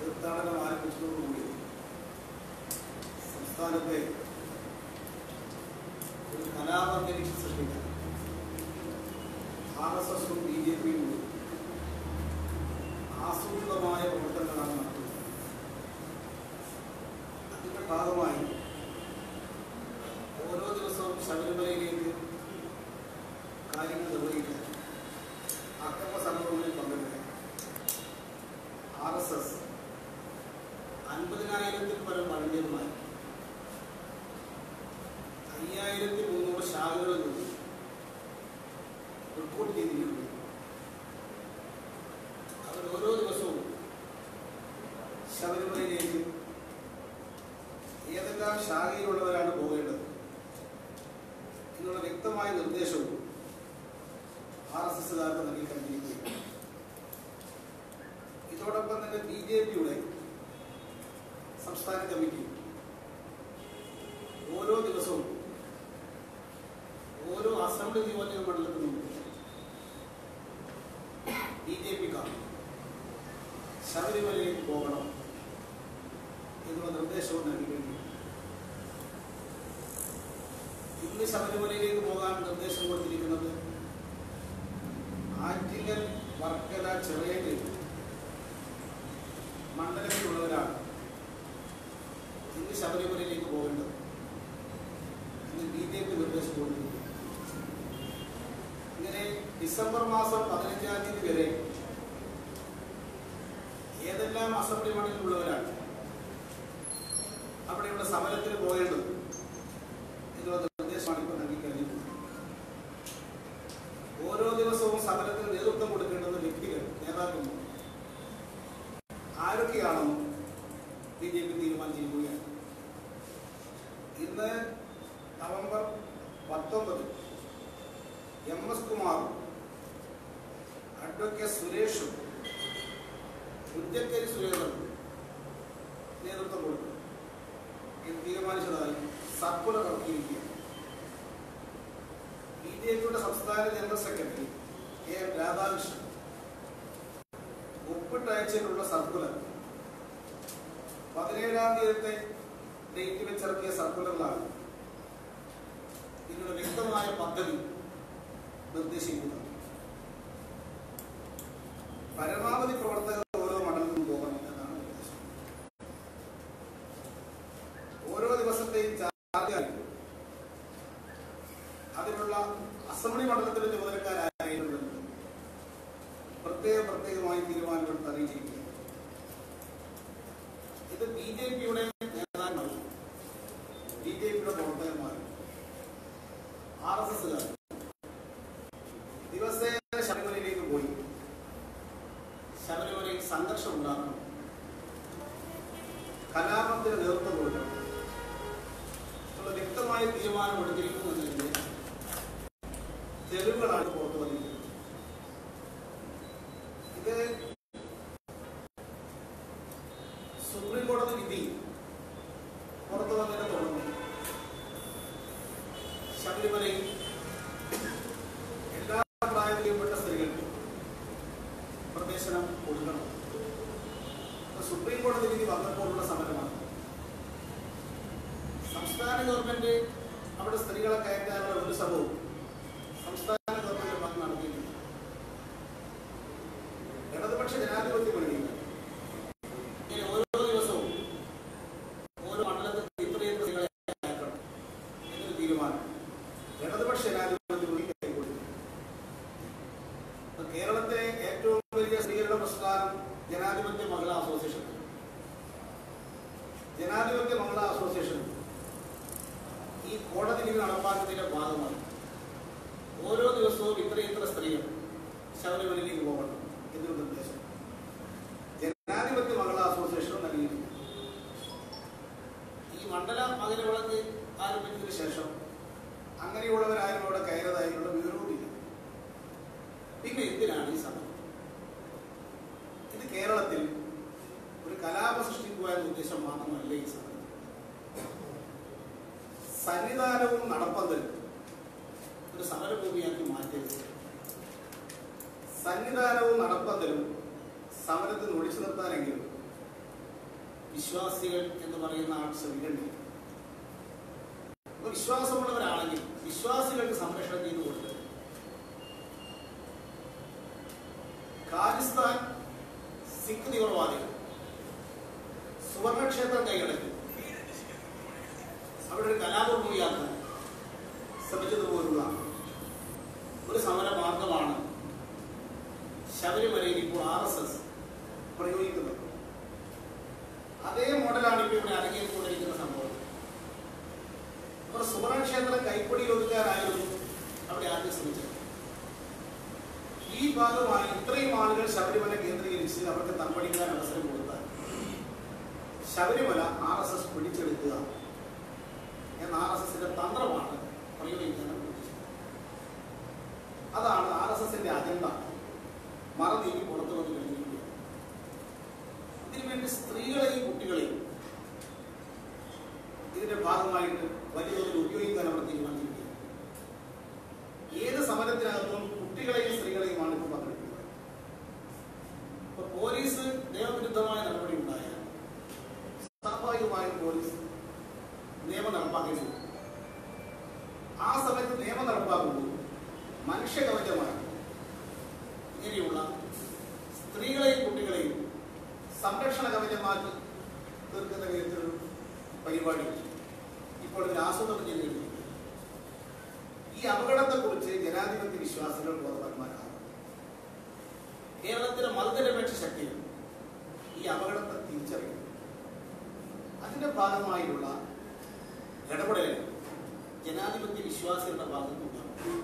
തീർത്ഥാടനം ആരംഭിച്ചതോടുകൂടി സംസ്ഥാനത്തെ ഒരു കലാപന്തരീക്ഷം സൃഷ്ടിക്കാൻ RSSും BJPയും ആസൂത്രിതമായ പ്രവർത്തനങ്ങളാണ് നടത്തുന്നത്. അതിന്റെ ഭാഗമായി ഓരോ ദിവസവും ശബരിമലയിലേക്ക് കാര്യങ്ങൾ നിർവഹിക്കാൻ അക്രമ സംഭവങ്ങളിൽ പങ്കെടുക്കാൻ RSS 50,000-ൽ പരം വളണ്ടിയർമാർ 5,300 ശാഖകളിൽ നിന്ന് റിപ്പോർട്ട് ചെയ്തിട്ടുണ്ട്. അവർ ഓരോ ദിവസവും ശബരിമലയിലേക്ക് ഏതെല്ലാം ശാഖയിലുള്ളവരാണ് പോകേണ്ടത് എന്നുള്ള വ്യക്തമായ നിർദ്ദേശവും RSSകാർക്ക് നൽകി കഴിഞ്ഞിരിക്കുകയാണ്. ഇതോടൊപ്പം തന്നെ BJPയുടെ സംസ്ഥാന കമ്മിറ്റി ഓരോ ദിവസവും ഓരോ അസംബ്ലി നിയോജക മണ്ഡലത്തിൽ നിന്നും BJPക്കാർ ശബരിമലയിലേക്ക് പോകണം എന്നുള്ള നിർദ്ദേശവും നൽകിയിട്ടുണ്ട്. ഇന്ന് ശബരിമലയിലേക്ക് പോകാൻ നിർദ്ദേശം കൊടുത്തിരിക്കുന്നത് ആറ്റിങ്ങൽ, വർക്കല, ചെറിയങ്കൽ മണ്ഡലത്തിലുള്ളവരാണ് ഇന്ന് ശബരിമലയിലേക്ക് പോകേണ്ടത് ഇന്ന് BJP നിർദ്ദേശം കൊടുത്തിരിക്കുന്നത്. ഇങ്ങനെ ഡിസംബർ മാസം 15-ാം തീയതി വരെ ഏതെല്ലാം അസംബ്ലി മണ്ഡലത്തിലുള്ളവരാണ് അവിടെയുള്ള സമരത്തിന് പോകേണ്ടത് എന്നുള്ള നിർദ്ദേശമാണ് ഇപ്പോൾ നൽകിക്കഴിഞ്ഞിട്ടുള്ളത്. ഓരോ ദിവസവും സമരത്തിന് നേതൃത്വം കൊടുക്കേണ്ടുന്ന വ്യക്തികൾ, നേതാക്കൾ ആരൊക്കെയാണെന്നും BJP തീരുമാനിച്ചിരിക്കുകയാണ്. ഇന്ന് നവംബർ 19 MS കുമാറും അഡ്വക്കേറ്റ് സുരേഷും പുഞ്ചക്കരി സുരേന്ദ്രനും നേതൃത്വം കൊടുക്കും എന്ന് തീരുമാനിച്ചതായി സർക്കുലർ ഇറക്കിയിരിക്കുകയാണ്. BJPയുടെ സംസ്ഥാന ജനറൽ സെക്രട്ടറി KM രാധാകൃഷ്ണൻ ഒപ്പിട്ടയച്ചിട്ടുള്ള സർക്കുലർ 17-ാം തീയതി ഡേറ്റ് വെച്ചിറക്കിയ സർക്കുലറിലാണ് ഇതിനുള്ള വ്യക്തമായ പദ്ധതി നിർദ്ദേശിക്കുന്നത്. പരമാവധി പ്രവർത്തകർ ഓരോ മണ്ഡലത്തിലും പോകണം എന്നാണ് നിർദ്ദേശം. ഓരോ ദിവസത്തെയും ചാർജായി അതിനുള്ള അസംബ്ലി മണ്ഡലത്തിലെ ചുമതലക്കാരായിരുന്നു പ്രത്യേകമായി തീരുമാനമെടുത്ത് അറിയിച്ചിരിക്കുക. ഇത് BJPയുടെ നേതാക്കന്മാരും BJPയുടെ പ്രവർത്തകന്മാരും RSSകാർ ദിവസേന ശബരിമലയിലേക്ക് പോയി ശബരിമലയിൽ സംഘർഷം ഉണ്ടാക്കണം, കലാപത്തിന് നേതൃത്വം കൊടുക്കണം എന്നുള്ള വ്യക്തമായ തീരുമാനം എടുത്തിരിക്കുന്നു എന്നതിന്റെ തെളിവുകളാണ് പുറത്തു വന്നിരിക്കുന്നത്. ഇത് സുപ്രീം കോടതി വിധി പുറത്തു വന്നതിനെ തുടർന്ന് ശബരിമലയിൽ എല്ലാ പ്രായത്തിൽപ്പെട്ട സ്ത്രീകൾക്കും പ്രവേശനം കൊടുക്കണം. സുപ്രീം കോടതി വിധി വന്നപ്പോഴുള്ള സമരമാണ്. സംസ്ഥാന ഗവൺമെന്റ് അവിടെ സ്ത്രീകളെ കയറ്റാനുള്ള ഒരു ശ്രമവും സംസ്ഥാന ഗവൺമെന്റ് ഭാഗം നടത്തിയിട്ടുണ്ട്. ഇടതുപക്ഷ ജനാധിപത്യ മുന്നണിയിൽ ഓരോ ദിവസവും ഓരോ മണ്ഡലത്തിൽ ഇത്രയും സ്ത്രീകളെ കയറ്റണം എന്നൊരു തീരുമാനം ഇടതുപക്ഷ ജനാധിപത്യ മുന്നണി കൈക്കൊള്ളുന്നു. കേരളത്തിലെ ഏറ്റവും വലിയ സ്ത്രീകളുടെ പ്രസ്ഥാനം ജനാധിപത്യ മഹിളാ അസോസിയേഷൻ. ജനാധിപത്യ മഹിളാ അസോസിയേഷൻ ഈ കോടതി വിധി നടപ്പാക്കുന്നതിന്റെ ഭാഗമായി ഓരോ ദിവസവും ഇത്ര സ്ത്രീകൾ ശബരിമലയിലേക്ക് പോകണം എന്നൊരു നിർദ്ദേശം ജനാധിപത്യ മഹിളാ അസോസിയേഷൻ നൽകിയിട്ടുണ്ട്. ഈ മണ്ഡല മകരവിളക്ക് ആരംഭിച്ചതിന് ശേഷം അങ്ങനെയുള്ളവരാരും അവിടെ കയറിയതായിട്ടുള്ള വിവരവുമില്ല. പിന്നെ എന്തിനാണ് ഈ സമരം? ഇത് കേരളത്തിൽ ഒരു കലാപം സൃഷ്ടിക്കുക എന്ന ഉദ്ദേശം മാത്രമല്ല ഈ സമരം. സന്നിധാനവും നടപ്പന്തലും ഒരു സമരഭൂമിയാക്കി മാറ്റരുത്. സന്നിധാനവും നടപ്പന്തലും സമരത്തിന് ഒഴിച്ചു നിർത്താനെങ്കിലും വിശ്വാസികൾ എന്ന് പറയുന്ന ആൾ ശ്രമിക്കേണ്ടത്. വിശ്വാസമുള്ളവരാണെങ്കിൽ വിശ്വാസികൾക്ക് സംരക്ഷണം ചെയ്തു കൊടുത്തത്. ഖാലിസ്ഥാൻ സിഖ് തീവ്രവാദികൾ സുവർണക്ഷേത്രം കൈയടക്കി അവിടെ ഒരു കലാപഭൂമിയാക്കാൻ ശ്രമിച്ചതുപോലുള്ള ഒരു സമര മാർഗമാണ് ശബരിമലയിൽ ഇപ്പോൾ RSS പ്രയോഗിക്കുന്നത്. അതേ മോഡലാണ് ഇപ്പോൾ ഇവിടെ അരങ്ങേറിക്കൊണ്ടിരിക്കുന്ന സംഭവം. അവർ സുവർണക്ഷേത്രം കൈപ്പൊടിയിൽ ഒതുക്കാനായിരുന്നു അവിടെ ആദ്യം ശ്രമിച്ചത്. ഈ ഭാഗമായി ഇത്രയും ആളുകൾ ശബരിമല കേന്ദ്രീകരിച്ച് അവർക്ക് തമ്പടിക്കാൻ അവസരം കൊടുത്താൽ ശബരിമല RSS പിടിച്ചെടുക്കുക എന്ന RSSന്റെ തന്ത്രമാണ് പ്രയോഗിക്കാൻ ഉദ്ദേശിച്ചത്. അതാണ് RSSന്റെ അജണ്ട മറനീക്കി പുറത്തു വന്ന് കഴിഞ്ഞിരിക്കുക. ഇതിനുവേണ്ടി സ്ത്രീകളെയും കുട്ടികളെയും ഇതിന്റെ ഭാഗമായിട്ട് വലിയ തോതിൽ ഉപയോഗിക്കാൻ അവർ തീരുമാനിച്ചിരിക്കുക. ഏത് സമരത്തിനകത്തും കുട്ടികളെയും സ്ത്രീകളെയുമാണ് ഇപ്പോൾ പങ്കെടുക്കുന്നത്. ഇപ്പൊ പോലീസ് നിയമവിരുദ്ധമായ നടപടി ഉണ്ടായാൽ സ്വാഭാവികമായും പോലീസ് നിയമം നടപ്പാക്കേണ്ടി വരും. ആ സമയത്ത് നിയമം നടപ്പാക്കുമ്പോൾ മനുഷ്യ കവചമായി ഇങ്ങനെയുള്ള സ്ത്രീകളെയും കുട്ടികളെയും സംരക്ഷണ കവചമാക്കി തീർക്കുന്ന വിധത്തിലൊരു പരിപാടി ഇപ്പോൾ ഇതിൽ ആസൂത്രണം ചെയ്തിരിക്കുന്നു. ഈ അപകടത്തെക്കുറിച്ച് ജനാധിപത്യ വിശ്വാസികൾ ബോധവാന്മാരാണ്. കേരളത്തിലെ മതനിരപേക്ഷ ശക്തികൾ ഈ അപകടത്തെ തിരിച്ചറിയുന്നു. അതിന്റെ ഭാഗമായുള്ള ഇടപെടലുകൾ ജനാധിപത്യ വിശ്വാസികളുടെ ഭാഗത്തുനിന്നുണ്ടാകും.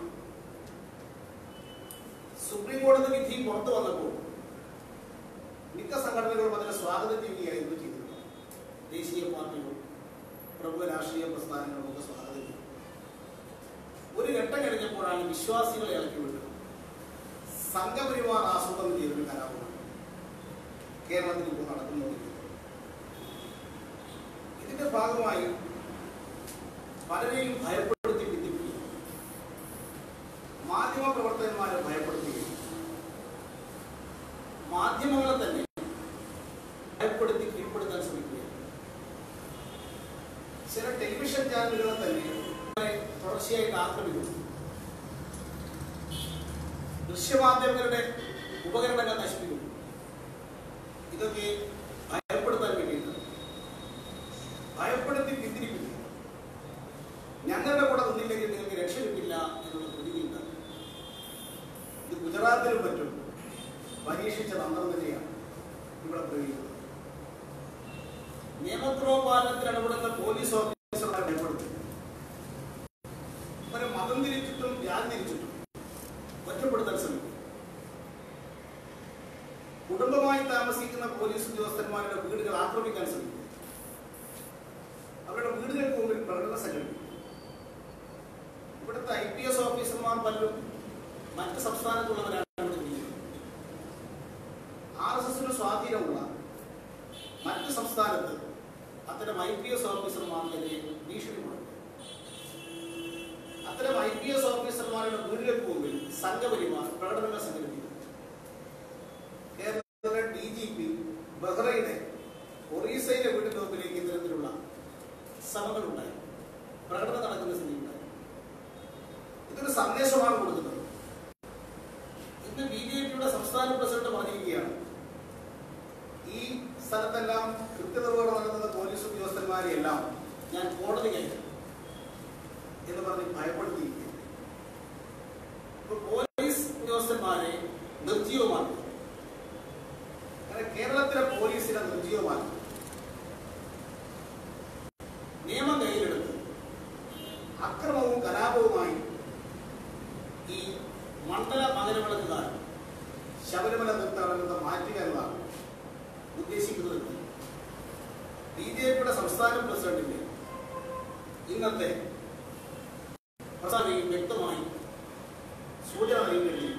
സുപ്രീം കോടതി വിധി പുറത്തു വന്നപ്പോൾ മിക്ക സംഘടനകളും അതിനെ സ്വാഗതം ചെയ്യുകയായിരുന്നു ചെയ്തിരുന്നത്. ദേശീയ പാർട്ടികളും പ്രമുഖ രാഷ്ട്രീയ പ്രസ്ഥാനങ്ങളും ഒക്കെ സ്വാഗതം ചെയ്തു. ഒരു ഘട്ടം കഴിഞ്ഞപ്പോഴാണ് വിശ്വാസികളെ ഇറക്കി വിട്ടത്. സംഘപരിവാർ ആസൂത്രണം ചെയ്തൊരു കലാപമാണ് കേരളത്തിൽ ഇപ്പോൾ നടക്കുന്നത്. ഇതിന്റെ ഭാഗമായി പലരെയും ഭയപ്പെടുത്തി ഭിന്നിപ്പിക്കുക, മാധ്യമ പ്രവർത്തകന്മാരെ ഭയപ്പെടുത്തുകയും മാധ്യമങ്ങളെ തന്നെ ഭയപ്പെടുത്തി കീഴ്പ്പെടുത്താൻ ശ്രമിക്കുകയാണ്. ചില ടെലിവിഷൻ ചാനലുകളെ തന്നെ തുടർച്ചയായിട്ട് ആക്രമിക്കുന്നു. ദൃശ്യമാധ്യമങ്ങളുടെ ഉപകരണങ്ങൾ നശിപ്പിക്കുന്നു. ഇതൊക്കെ ഭയപ്പെടുത്താൻ വേണ്ടിയിട്ട് ഭയപ്പെടുത്തി പിന്തിരിപ്പിക്കുന്നു. ഞങ്ങളുടെ കൂടെ നിന്നില്ലെങ്കിൽ നിങ്ങൾക്ക് രക്ഷ കിട്ടില്ല എന്നുള്ള പ്രതികരണം. ഇത് ഗുജറാത്തിലും മറ്റും പരീക്ഷിച്ച തന്ത്രം തന്നെയാണ് ഇവിടെ പ്രയോഗിക്കുന്നത്. നിയമദ്രോഹപാലനത്തിൽ ഇടപെടുന്ന പോലീസ് ഓഫീസർമാരെ ഭയപ്പെടുത്തും. അവരെ മതം തിരിച്ചിട്ടും ജാതി തിരിച്ചിട്ടും ഒറ്റപ്പെടുത്താൻ ശ്രമിക്കും. കുടുംബമായി താമസിക്കുന്ന പോലീസ് ഉദ്യോഗസ്ഥന്മാരുടെ വീടുകൾ ആക്രമിക്കാൻ ശ്രമിക്കും. അവരുടെ വീടുകൾക്ക് മുമ്പിൽ പ്രകടനം സംഘടിപ്പിക്കും. ഇവിടുത്തെ IPS ഓഫീസർമാർ പലരും മറ്റ് സംസ്ഥാനത്തുള്ളവരാണ്. RSSന് സ്വാധീനമുള്ള മറ്റ് സംസ്ഥാനത്ത് അത്തരം IPS ഓഫീസർമാർക്കെതിരെ ഭീഷണിപ്പെടുത്തും. അത്തരം IPS ഓഫീസർമാരുടെ വീടുകൾക്ക് മുമ്പിൽ സംഘപരിവാർ പ്രകടനങ്ങൾ സംഘടിപ്പിക്കും. കേരളത്തിലെ DGP ബഹ്റൈനെ ഒറീസയിലെ വീടിന്റെ മുമ്പിലേക്ക് ഇത്തരത്തിലുള്ള സഭകളുണ്ടായി, പ്രകടനം നടക്കുന്ന സ്ഥിതിയുണ്ടായി. ഇതൊരു സന്ദേശമാണ് കൊടുക്കുന്നത്. ഇന്ന് BJPയുടെ സംസ്ഥാന പ്രസിഡന്റ് പറഞ്ഞിരിക്കുകയാണ്, ഈ സ്ഥലത്തെല്ലാം കൃത്യനിർവഹണം നടത്തുന്ന പോലീസ് ഉദ്യോഗസ്ഥന്മാരെയെല്ലാം ഞാൻ കോടതി കയറ്റും എന്ന് പറഞ്ഞ് ഭയപ്പെടുത്തിയിരിക്കുക. പോലീസ് ഉദ്യോഗസ്ഥന്മാരെ നിർജ്ജീവമാക്കുക. അങ്ങനെ കേരളത്തിലെ പോലീസിനെ നിർജ്ജീവമാക്കുക. നിയമം കയ്യിലെടുത്ത് അക്രമവും കലാപവുമായി ഈ മണ്ഡല മകരവിളക്കുകാർ ശബരിമല തീർത്ഥാടനത്തെ മാറ്റുക എന്നതാണ് ഉദ്ദേശിക്കുന്നത്. BJPയുടെ സംസ്ഥാന പ്രസിഡന്റിന്റെ ഇന്നത്തെ പ്രസ്താവനയിൽ വ്യക്തമായി സൂചന നൽകിയിരിക്കുന്നു.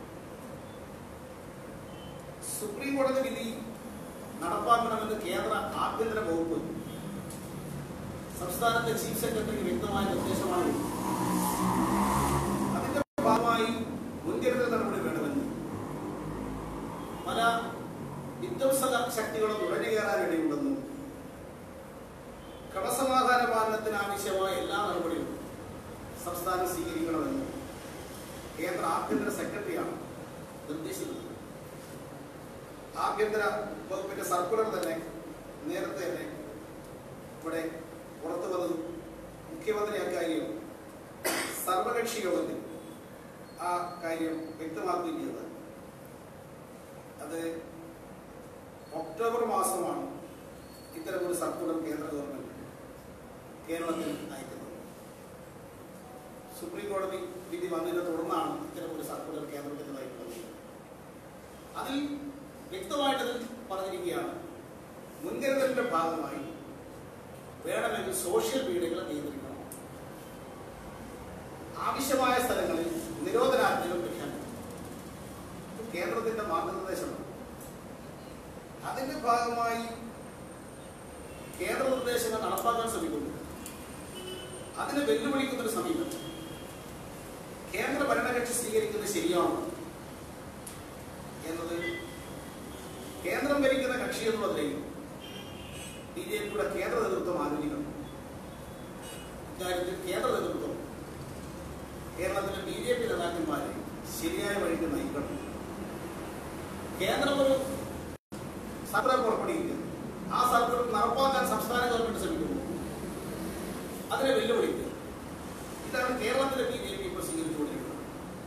സുപ്രീം കോടതി വിധി നടപ്പാക്കണമെന്ന് കേന്ദ്ര ആഭ്യന്തര വകുപ്പ് സംസ്ഥാനത്തെ ചീഫ് സെക്രട്ടറിക്ക് വ്യക്തമായ നിർദ്ദേശമാണ്. അതിന്റെ ഭാഗമായി മുൻകരുതൽ നടപടി വേണമെന്ന് പല വിധ്വംസക ശക്തികളും നുഴഞ്ഞു കയറാനിടയുണ്ടെന്നും ക്രമസമാധാന പാലനത്തിന് ആവശ്യമായ എല്ലാ നടപടികളും സംസ്ഥാനം സ്വീകരിക്കണമെന്ന് കേന്ദ്ര ആഭ്യന്തര സെക്രട്ടറിയാണ് നിർദ്ദേശിക്കുന്നത്. ആഭ്യന്തര വകുപ്പിന്റെ സർക്കുലർ തന്നെ നേരത്തെ തന്നെ ഇവിടെ പുറത്തു വന്നതും മുഖ്യമന്ത്രി അക്കാര്യം സർവകക്ഷി യോഗത്തിൽ ആ കാര്യം വ്യക്തമാക്കുകയും ചെയ്തത്. അത് ഒക്ടോബർ മാസമാണ് ഇത്തരമൊരു സർക്കുലർ കേന്ദ്ര ഗവൺമെന്റ് കേരളത്തിൽ അയക്കുന്നത്. സുപ്രീം കോടതി വിധി വന്നതിനെ തുടർന്നാണ് ഇത്തരമൊരു സർക്കുലർ കേന്ദ്രത്തിൽ അയക്കുന്നത്. അതിൽ വ്യക്തമായിട്ട് പറഞ്ഞിരിക്കുകയാണ്, മുൻകരുതലിന്റെ ഭാഗമായി വേണമെങ്കിൽ സോഷ്യൽ മീഡിയകളെ നിയന്ത്രിക്കണം, ആവശ്യമായ സ്ഥലങ്ങളിൽ നിരോധനാജ്ഞകൾ പ്രഖ്യാപിക്കണം. കേന്ദ്രത്തിന്റെ മാർഗനിർദ്ദേശമാണ്. അതിന്റെ ഭാഗമായി കേന്ദ്ര നിർദ്ദേശങ്ങൾ നടപ്പാക്കാൻ ശ്രമിക്കുന്നു. അതിനെ വെല്ലുവിളിക്കുന്നൊരു സമീപനം കേന്ദ്ര ഭരണകക്ഷി സ്വീകരിക്കുന്നത് ശരിയാണോ എന്നത് കേന്ദ്രം ഭരിക്കുന്ന കക്ഷി എന്നുള്ളതിലേക്ക് BJPയുടെ കേന്ദ്ര നേതൃത്വം ആലോചിക്കണം. ഇക്കാര്യത്തിൽ കേന്ദ്ര നേതൃത്വം കേരളത്തിലെ BJP നേതാക്കന്മാരെ ശരിയായ വഴിക്ക് നയിക്കണം. കേന്ദ്രം ഒരു സർക്കുലർ പുറപ്പെടുവിക്കുക, ആ സർക്കുലർ നടപ്പാക്കാൻ സംസ്ഥാന ഗവൺമെന്റ് ശ്രമിക്കുന്നു, അതിനെ വെല്ലുവിളിക്കുക. ഇതാണ് കേരളത്തിലെ BJP ഇപ്പോൾ സ്വീകരിച്ചുകൊണ്ടിരിക്കുന്നത്.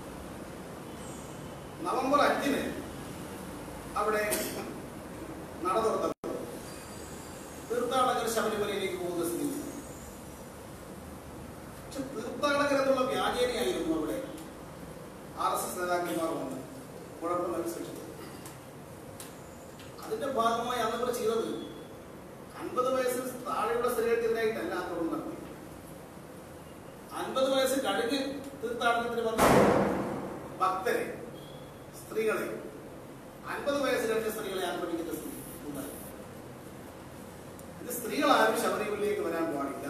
നവംബർ 5-ന് അവിടെ നട തുറന്നപ്പോൾ തീർത്ഥാടകർ ശബരിമലയിലേക്ക് പോകുന്ന സ്ഥിതി. പക്ഷെ തീർത്ഥാടകർ എന്നുള്ള വ്യാജേനയായിരുന്നു അവിടെ RSS നേതാക്കന്മാർ വന്ന് കുഴപ്പങ്ങൾ സൃഷ്ടിച്ചത്. അതിന്റെ ഭാഗമായി അന്നവർ ചെയ്തത് 50 വയസ്സിൽ താഴെയുള്ള സ്ത്രീകൾക്കെതിരായിട്ടല്ല ആക്രമണം നടത്തി. 50 വയസ്സ് കഴിഞ്ഞ് തീർത്ഥാടനത്തിന് വന്ന ഭക്തരെ, സ്ത്രീകളെ, 50 വയസ്സ് കഴിഞ്ഞ സ്ത്രീകളെ ആക്രമിക്കുന്ന സ്ഥിതി ഉണ്ടായി. ഇത് സ്ത്രീകളാരും ശബരിമലയിലേക്ക് വരാൻ പാടില്ല,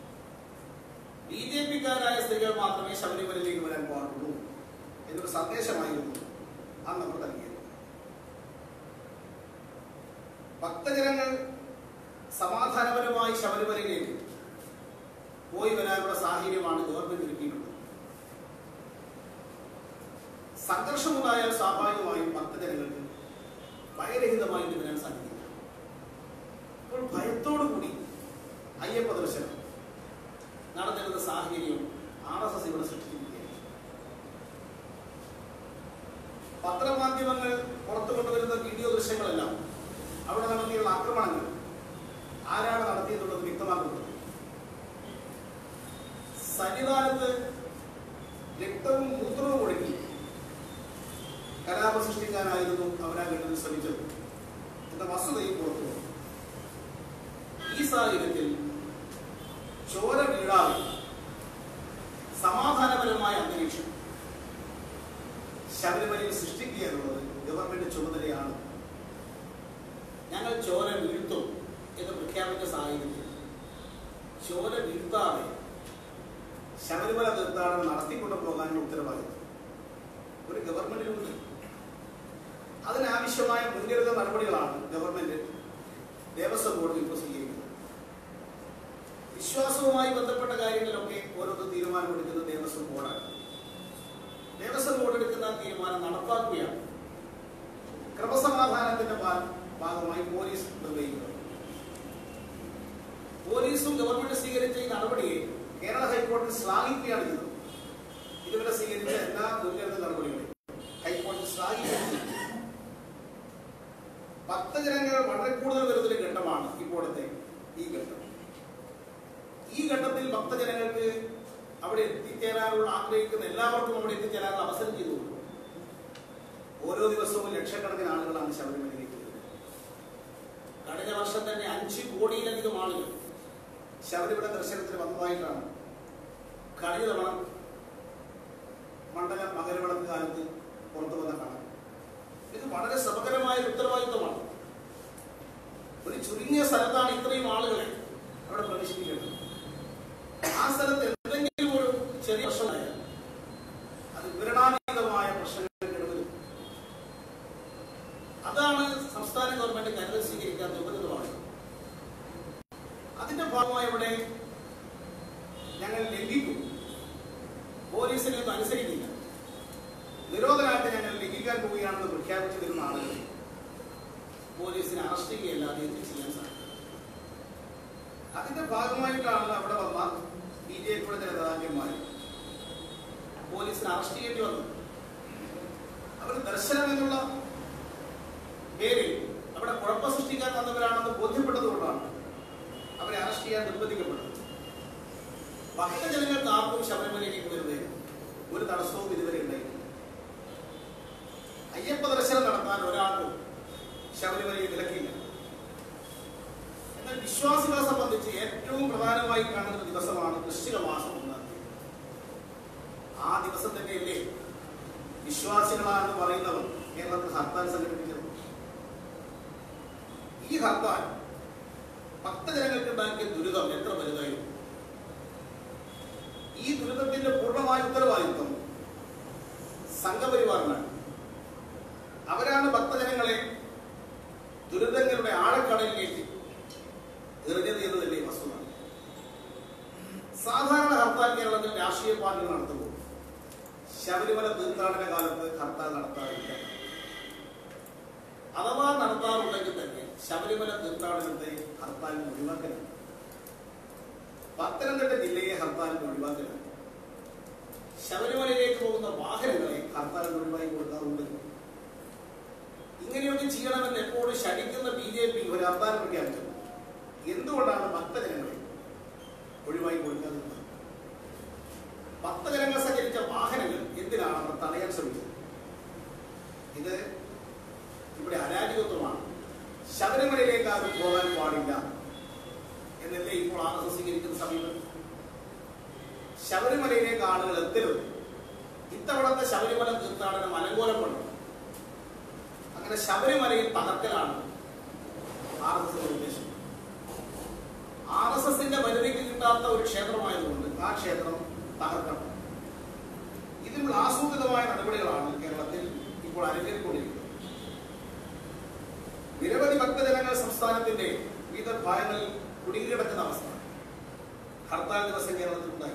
BJPക്കാരായ സ്ത്രീകൾ മാത്രമേ ശബരിമലയിലേക്ക് വരാൻ പാടുള്ളൂ എന്നൊരു സന്ദേശമായിരുന്നു അന്ന് അവർ നൽകിയത്. ഭക്തജനങ്ങൾ സമാധാനപരമായി ശബരിമലയിലേക്ക് പോയി വരാനുള്ള സാഹചര്യമാണ് ഗവൺമെന്റ് ഒരുക്കിയിട്ടുള്ളത്. സംഘർഷമുണ്ടായാൽ സ്വാഭാവികമായും ഭക്തജനങ്ങൾക്ക് ഭയരഹിതമായിട്ട് വരാൻ സാധിക്കില്ല. അപ്പോൾ ഭയത്തോടുകൂടി അയ്യപ്പ ദർശനം നടന്നിരുന്ന സാഹചര്യം RSS ഇവിടെ സൃഷ്ടിച്ചിരിക്കുകയാണ്. പത്രമാധ്യമങ്ങൾ പുറത്തു കൊണ്ടുവരുന്ന വീഡിയോ ദൃശ്യങ്ങളെല്ലാം അവിടെ നടത്തിയുള്ള ആക്രമണങ്ങൾ ആരാണ് നടത്തിയെന്നുള്ളത് വ്യക്തമാക്കുന്നത്. സന്നിധാനത്ത് രക്തവും മൂത്രവും ഒഴുക്കി കലാപം സൃഷ്ടിക്കാനായിരുന്നു അവരാ ഘട്ടത്തിൽ ശ്രമിച്ചത് എന്ന വസ്തുതയും പുറത്തു വന്നു. ഈ സാഹചര്യത്തിൽ ചോര വീഴാതെ സമാധാനപരമായ അന്തരീക്ഷം ശബരിമലയിൽ സൃഷ്ടിക്കുക എന്നുള്ളത് ഗവൺമെന്റ് ചുമതലയാണ്. ഞങ്ങൾ ചോര വീഴ്ത്തും എന്ന് പ്രഖ്യാപിച്ച സാഹചര്യത്തിൽ ചോര വീഴ്ത്താതെ ശബരിമല തീർത്ഥാടനം നടത്തിക്കൊണ്ടു പോകാനുള്ള ഉത്തരവാദിത്വം ഒരു ഗവൺമെന്റിനുണ്ട്. അതിനാവശ്യമായ മുൻകരുതൽ നടപടികളാണ് ഗവൺമെന്റ് ദേവസ്വം ബോർഡ് ഇപ്പോൾ സ്വീകരിക്കുന്നത്. വിശ്വാസവുമായി ബന്ധപ്പെട്ട കാര്യങ്ങളിലൊക്കെ ഓരോന്ന് തീരുമാനമെടുക്കുന്നത് ദേവസ്വം ബോർഡാണ്. ദേവസ്വം ബോർഡ് എടുക്കുന്ന തീരുമാനം നടപ്പാക്കുകയാണ് ക്രമസമാധാനത്തിന്റെ ഭാഗമായി പോലീസ് നിർവഹിക്കുന്നത്. പോലീസും ഗവൺമെന്റ് സ്വീകരിച്ച ഈ നടപടിയെ കേരള ഹൈക്കോടതി ശ്ലാഘിക്കുകയാണ് ചെയ്തത്. ഇതുവരെ സ്വീകരിച്ച എല്ലാ മുൻകരുതൽ നടപടികളും ഹൈക്കോടതി ശ്ലാഘിക്കുകയാണ്. ഭക്തജനങ്ങൾ വളരെ കൂടുതൽ വരുന്നൊരു ഘട്ടമാണ് ഇപ്പോഴത്തെ ഈ ഘട്ടം. ഈ ഘട്ടത്തിൽ ഭക്തജനങ്ങൾക്ക് അവിടെ എത്തിച്ചേരാനുള്ള ആഗ്രഹിക്കുന്ന എല്ലാവർക്കും അവിടെ എത്തിച്ചേരാനുള്ള അവസരം ചെയ്തു കൊടുക്കും. ഓരോ ദിവസവും ലക്ഷക്കണക്കിന് ആളുകളാണ് ശബരിമലയിലേക്ക് വരുന്നത്. കഴിഞ്ഞ വർഷം തന്നെ 5 കോടിയിലധികം ആളുകൾ ശബരിമല ദർശനത്തിന് വന്നതായിട്ടാണ് കഴിഞ്ഞ തവണ മണ്ഡല മകരവിളക്ക് കാലത്ത് പുറത്തു വന്ന കണക്ക്. ഇത് വളരെ ശ്രമകരമായ ഉത്തരവാദിത്വമാണ്. ഒരു ചുരുങ്ങിയ സ്ഥലത്താണ് ഇത്രയും ആളുകളെ അവിടെ പ്രവേശിപ്പിക്കേണ്ടത്. ആ സ്ഥലത്ത് എന്തെങ്കിലും ഒരു ചെറിയ പ്രശ്നമായാൽ അത് വിവരണാതീതമായ പ്രശ്നങ്ങൾക്ക് ഇടവരും. അതാണ് സംസ്ഥാന ഗവൺമെന്റ് കരുതൽ സ്വീകരിക്കാൻ നിർബന്ധിതമാണ്. അതിന്റെ ഭാഗമായി ഇവിടെ ഞങ്ങൾ ലംഘിക്കും, പോലീസിനെ ഒന്നും അനുസരിക്കില്ല, നിരോധനാജ്ഞ ഞങ്ങൾ ലംഘിക്കാൻ പോവുകയാണെന്ന് പ്രഖ്യാപിച്ചു തരുന്ന ആളുകൾ പോലീസിനെ അറസ്റ്റ് ചെയ്യുകയല്ലാതെ എന്ത് ചെയ്യാൻ സാധിക്കും? അതിന്റെ ഭാഗമായിട്ടാണ് അവിടെ വന്ന BJPയുടെ ചില നേതാക്കന്മാർ പോലീസിനെ അറസ്റ്റ് ചെയ്യേണ്ടി വന്നത്. അവർ ദർശനം എന്നുള്ള പേരിൽ അവിടെ കുഴപ്പം സൃഷ്ടിക്കാൻ വന്നവരാണെന്ന് ബോധ്യപ്പെട്ടതുകൊണ്ടാണ് അവരെ അറസ്റ്റ് ചെയ്യാൻ നിർബന്ധിക്കപ്പെട്ടത്. ഭക്തജനങ്ങൾക്ക് ആർക്കും ശബരിമലയിലേക്ക് വരുന്നതിന് ഒരു തടസ്സവും ഇതുവരെ ഉണ്ടായിട്ടില്ല. അയ്യപ്പ ദർശനം നടത്താൻ ഒരാൾക്കും ശബരിമലയിൽ വിലക്കില്ല. എന്നാൽ വിശ്വാസികളെ സംബന്ധിച്ച് ഏറ്റവും പ്രധാനമായി കാണുന്ന ദിവസമാണ് വൃശ്ചിക മാസം 1-ാം തീയതി. ആ ദിവസം തന്നെയല്ലേ വിശ്വാസികളാണെന്ന് പറയുന്നവർ കേരളത്തിൽ ഹർത്താൽ സംഘടിപ്പിച്ചത്. ഈ ഹർത്താൽ ഭക്തജനങ്ങൾക്ക് ഉണ്ടാക്കിയ ദുരിതം എത്ര വലുതായിരുന്നു. ഈ ദുരിതത്തിന്റെ പൂർണ്ണമായ ഉത്തരവാദിത്വം സംഘപരിവാറിനാണ്. അവരാണ് ഭക്തജനങ്ങളെ ദുരിതങ്ങളുടെ ആഴക്കടലിലേക്ക് എറിഞ്ഞത് എന്നതല്ലേ വസ്തുത. സാധാരണ ഹർത്താൽ കേരളത്തിൽ രാഷ്ട്രീയ പാർട്ടികൾ നടത്തുമ്പോൾ ശബരിമല തീർത്ഥാടന കാലത്ത് ഹർത്താൽ നടത്താറില്ല. അഥവാ നടത്താറുണ്ടെങ്കിൽ തന്നെ ശബരിമല തീർത്ഥാടനത്തെ ഹർത്താലിന് ഒഴിവാക്കലാണ്. പത്തനംതിട്ട ജില്ലയെ ഹർത്താലിന് ഒഴിവാക്കലാണ്. ശബരിമലയിലേക്ക് പോകുന്ന വാഹനങ്ങളെ ഹർത്താലിന് ഒഴിവാക്കി കൊടുക്കാറുണ്ട്. ഇങ്ങനെയൊക്കെ ചെയ്യണമെന്ന് എപ്പോഴും ശഠിക്കുന്ന BJP ഒരു ഹർത്താൽ പ്രഖ്യാപിച്ചത് എന്തുകൊണ്ടാണ് ഭക്തജനങ്ങളെ ഒഴിവാക്കി കൊടുക്കാതിരുന്നത്? ഭക്തജനങ്ങൾ സഞ്ചരിച്ച വാഹനങ്ങൾ എന്തിനാണ് അവർ തടയാൻ ശ്രമിച്ചത്? ഇത് ഇവിടെ അരാജകത്വമാണ്. ശബരിമലയിലേക്ക് ആരും പോകാൻ പാടില്ല എന്നല്ലേ ഇപ്പോൾ RSS സ്വീകരിക്കുന്ന സമീപനം. ശബരിമലയിലേക്ക് ആളുകൾ എത്തരുത്. ഇത്തവണത്തെ ശബരിമല തീർത്ഥാടനം അലങ്കോലപ്പെടും. അങ്ങനെ ശബരിമലയിൽ തകർക്കലാണ് RSSന്റെ ഉദ്ദേശം. RSSന്റെ പരിധിക്ക് കിട്ടാത്ത ഒരു ക്ഷേത്രമായതുകൊണ്ട് ആ ക്ഷേത്രം തകർക്കണം. ഇതിനുള്ള ആസൂത്രിതമായ നടപടികളാണ് കേരളത്തിൽ ഇപ്പോൾ അരങ്ങേറിക്കൊണ്ടിരിക്കുന്നത്. നിരവധി ഭക്തജനങ്ങൾ സംസ്ഥാനത്തിന്റെ വിവിധ ഭാഗങ്ങളിൽ കുടുങ്ങിക്കിടക്കുന്ന അവസ്ഥ ഹർത്താൽ ദിവസം കേരളത്തിലുണ്ടായി.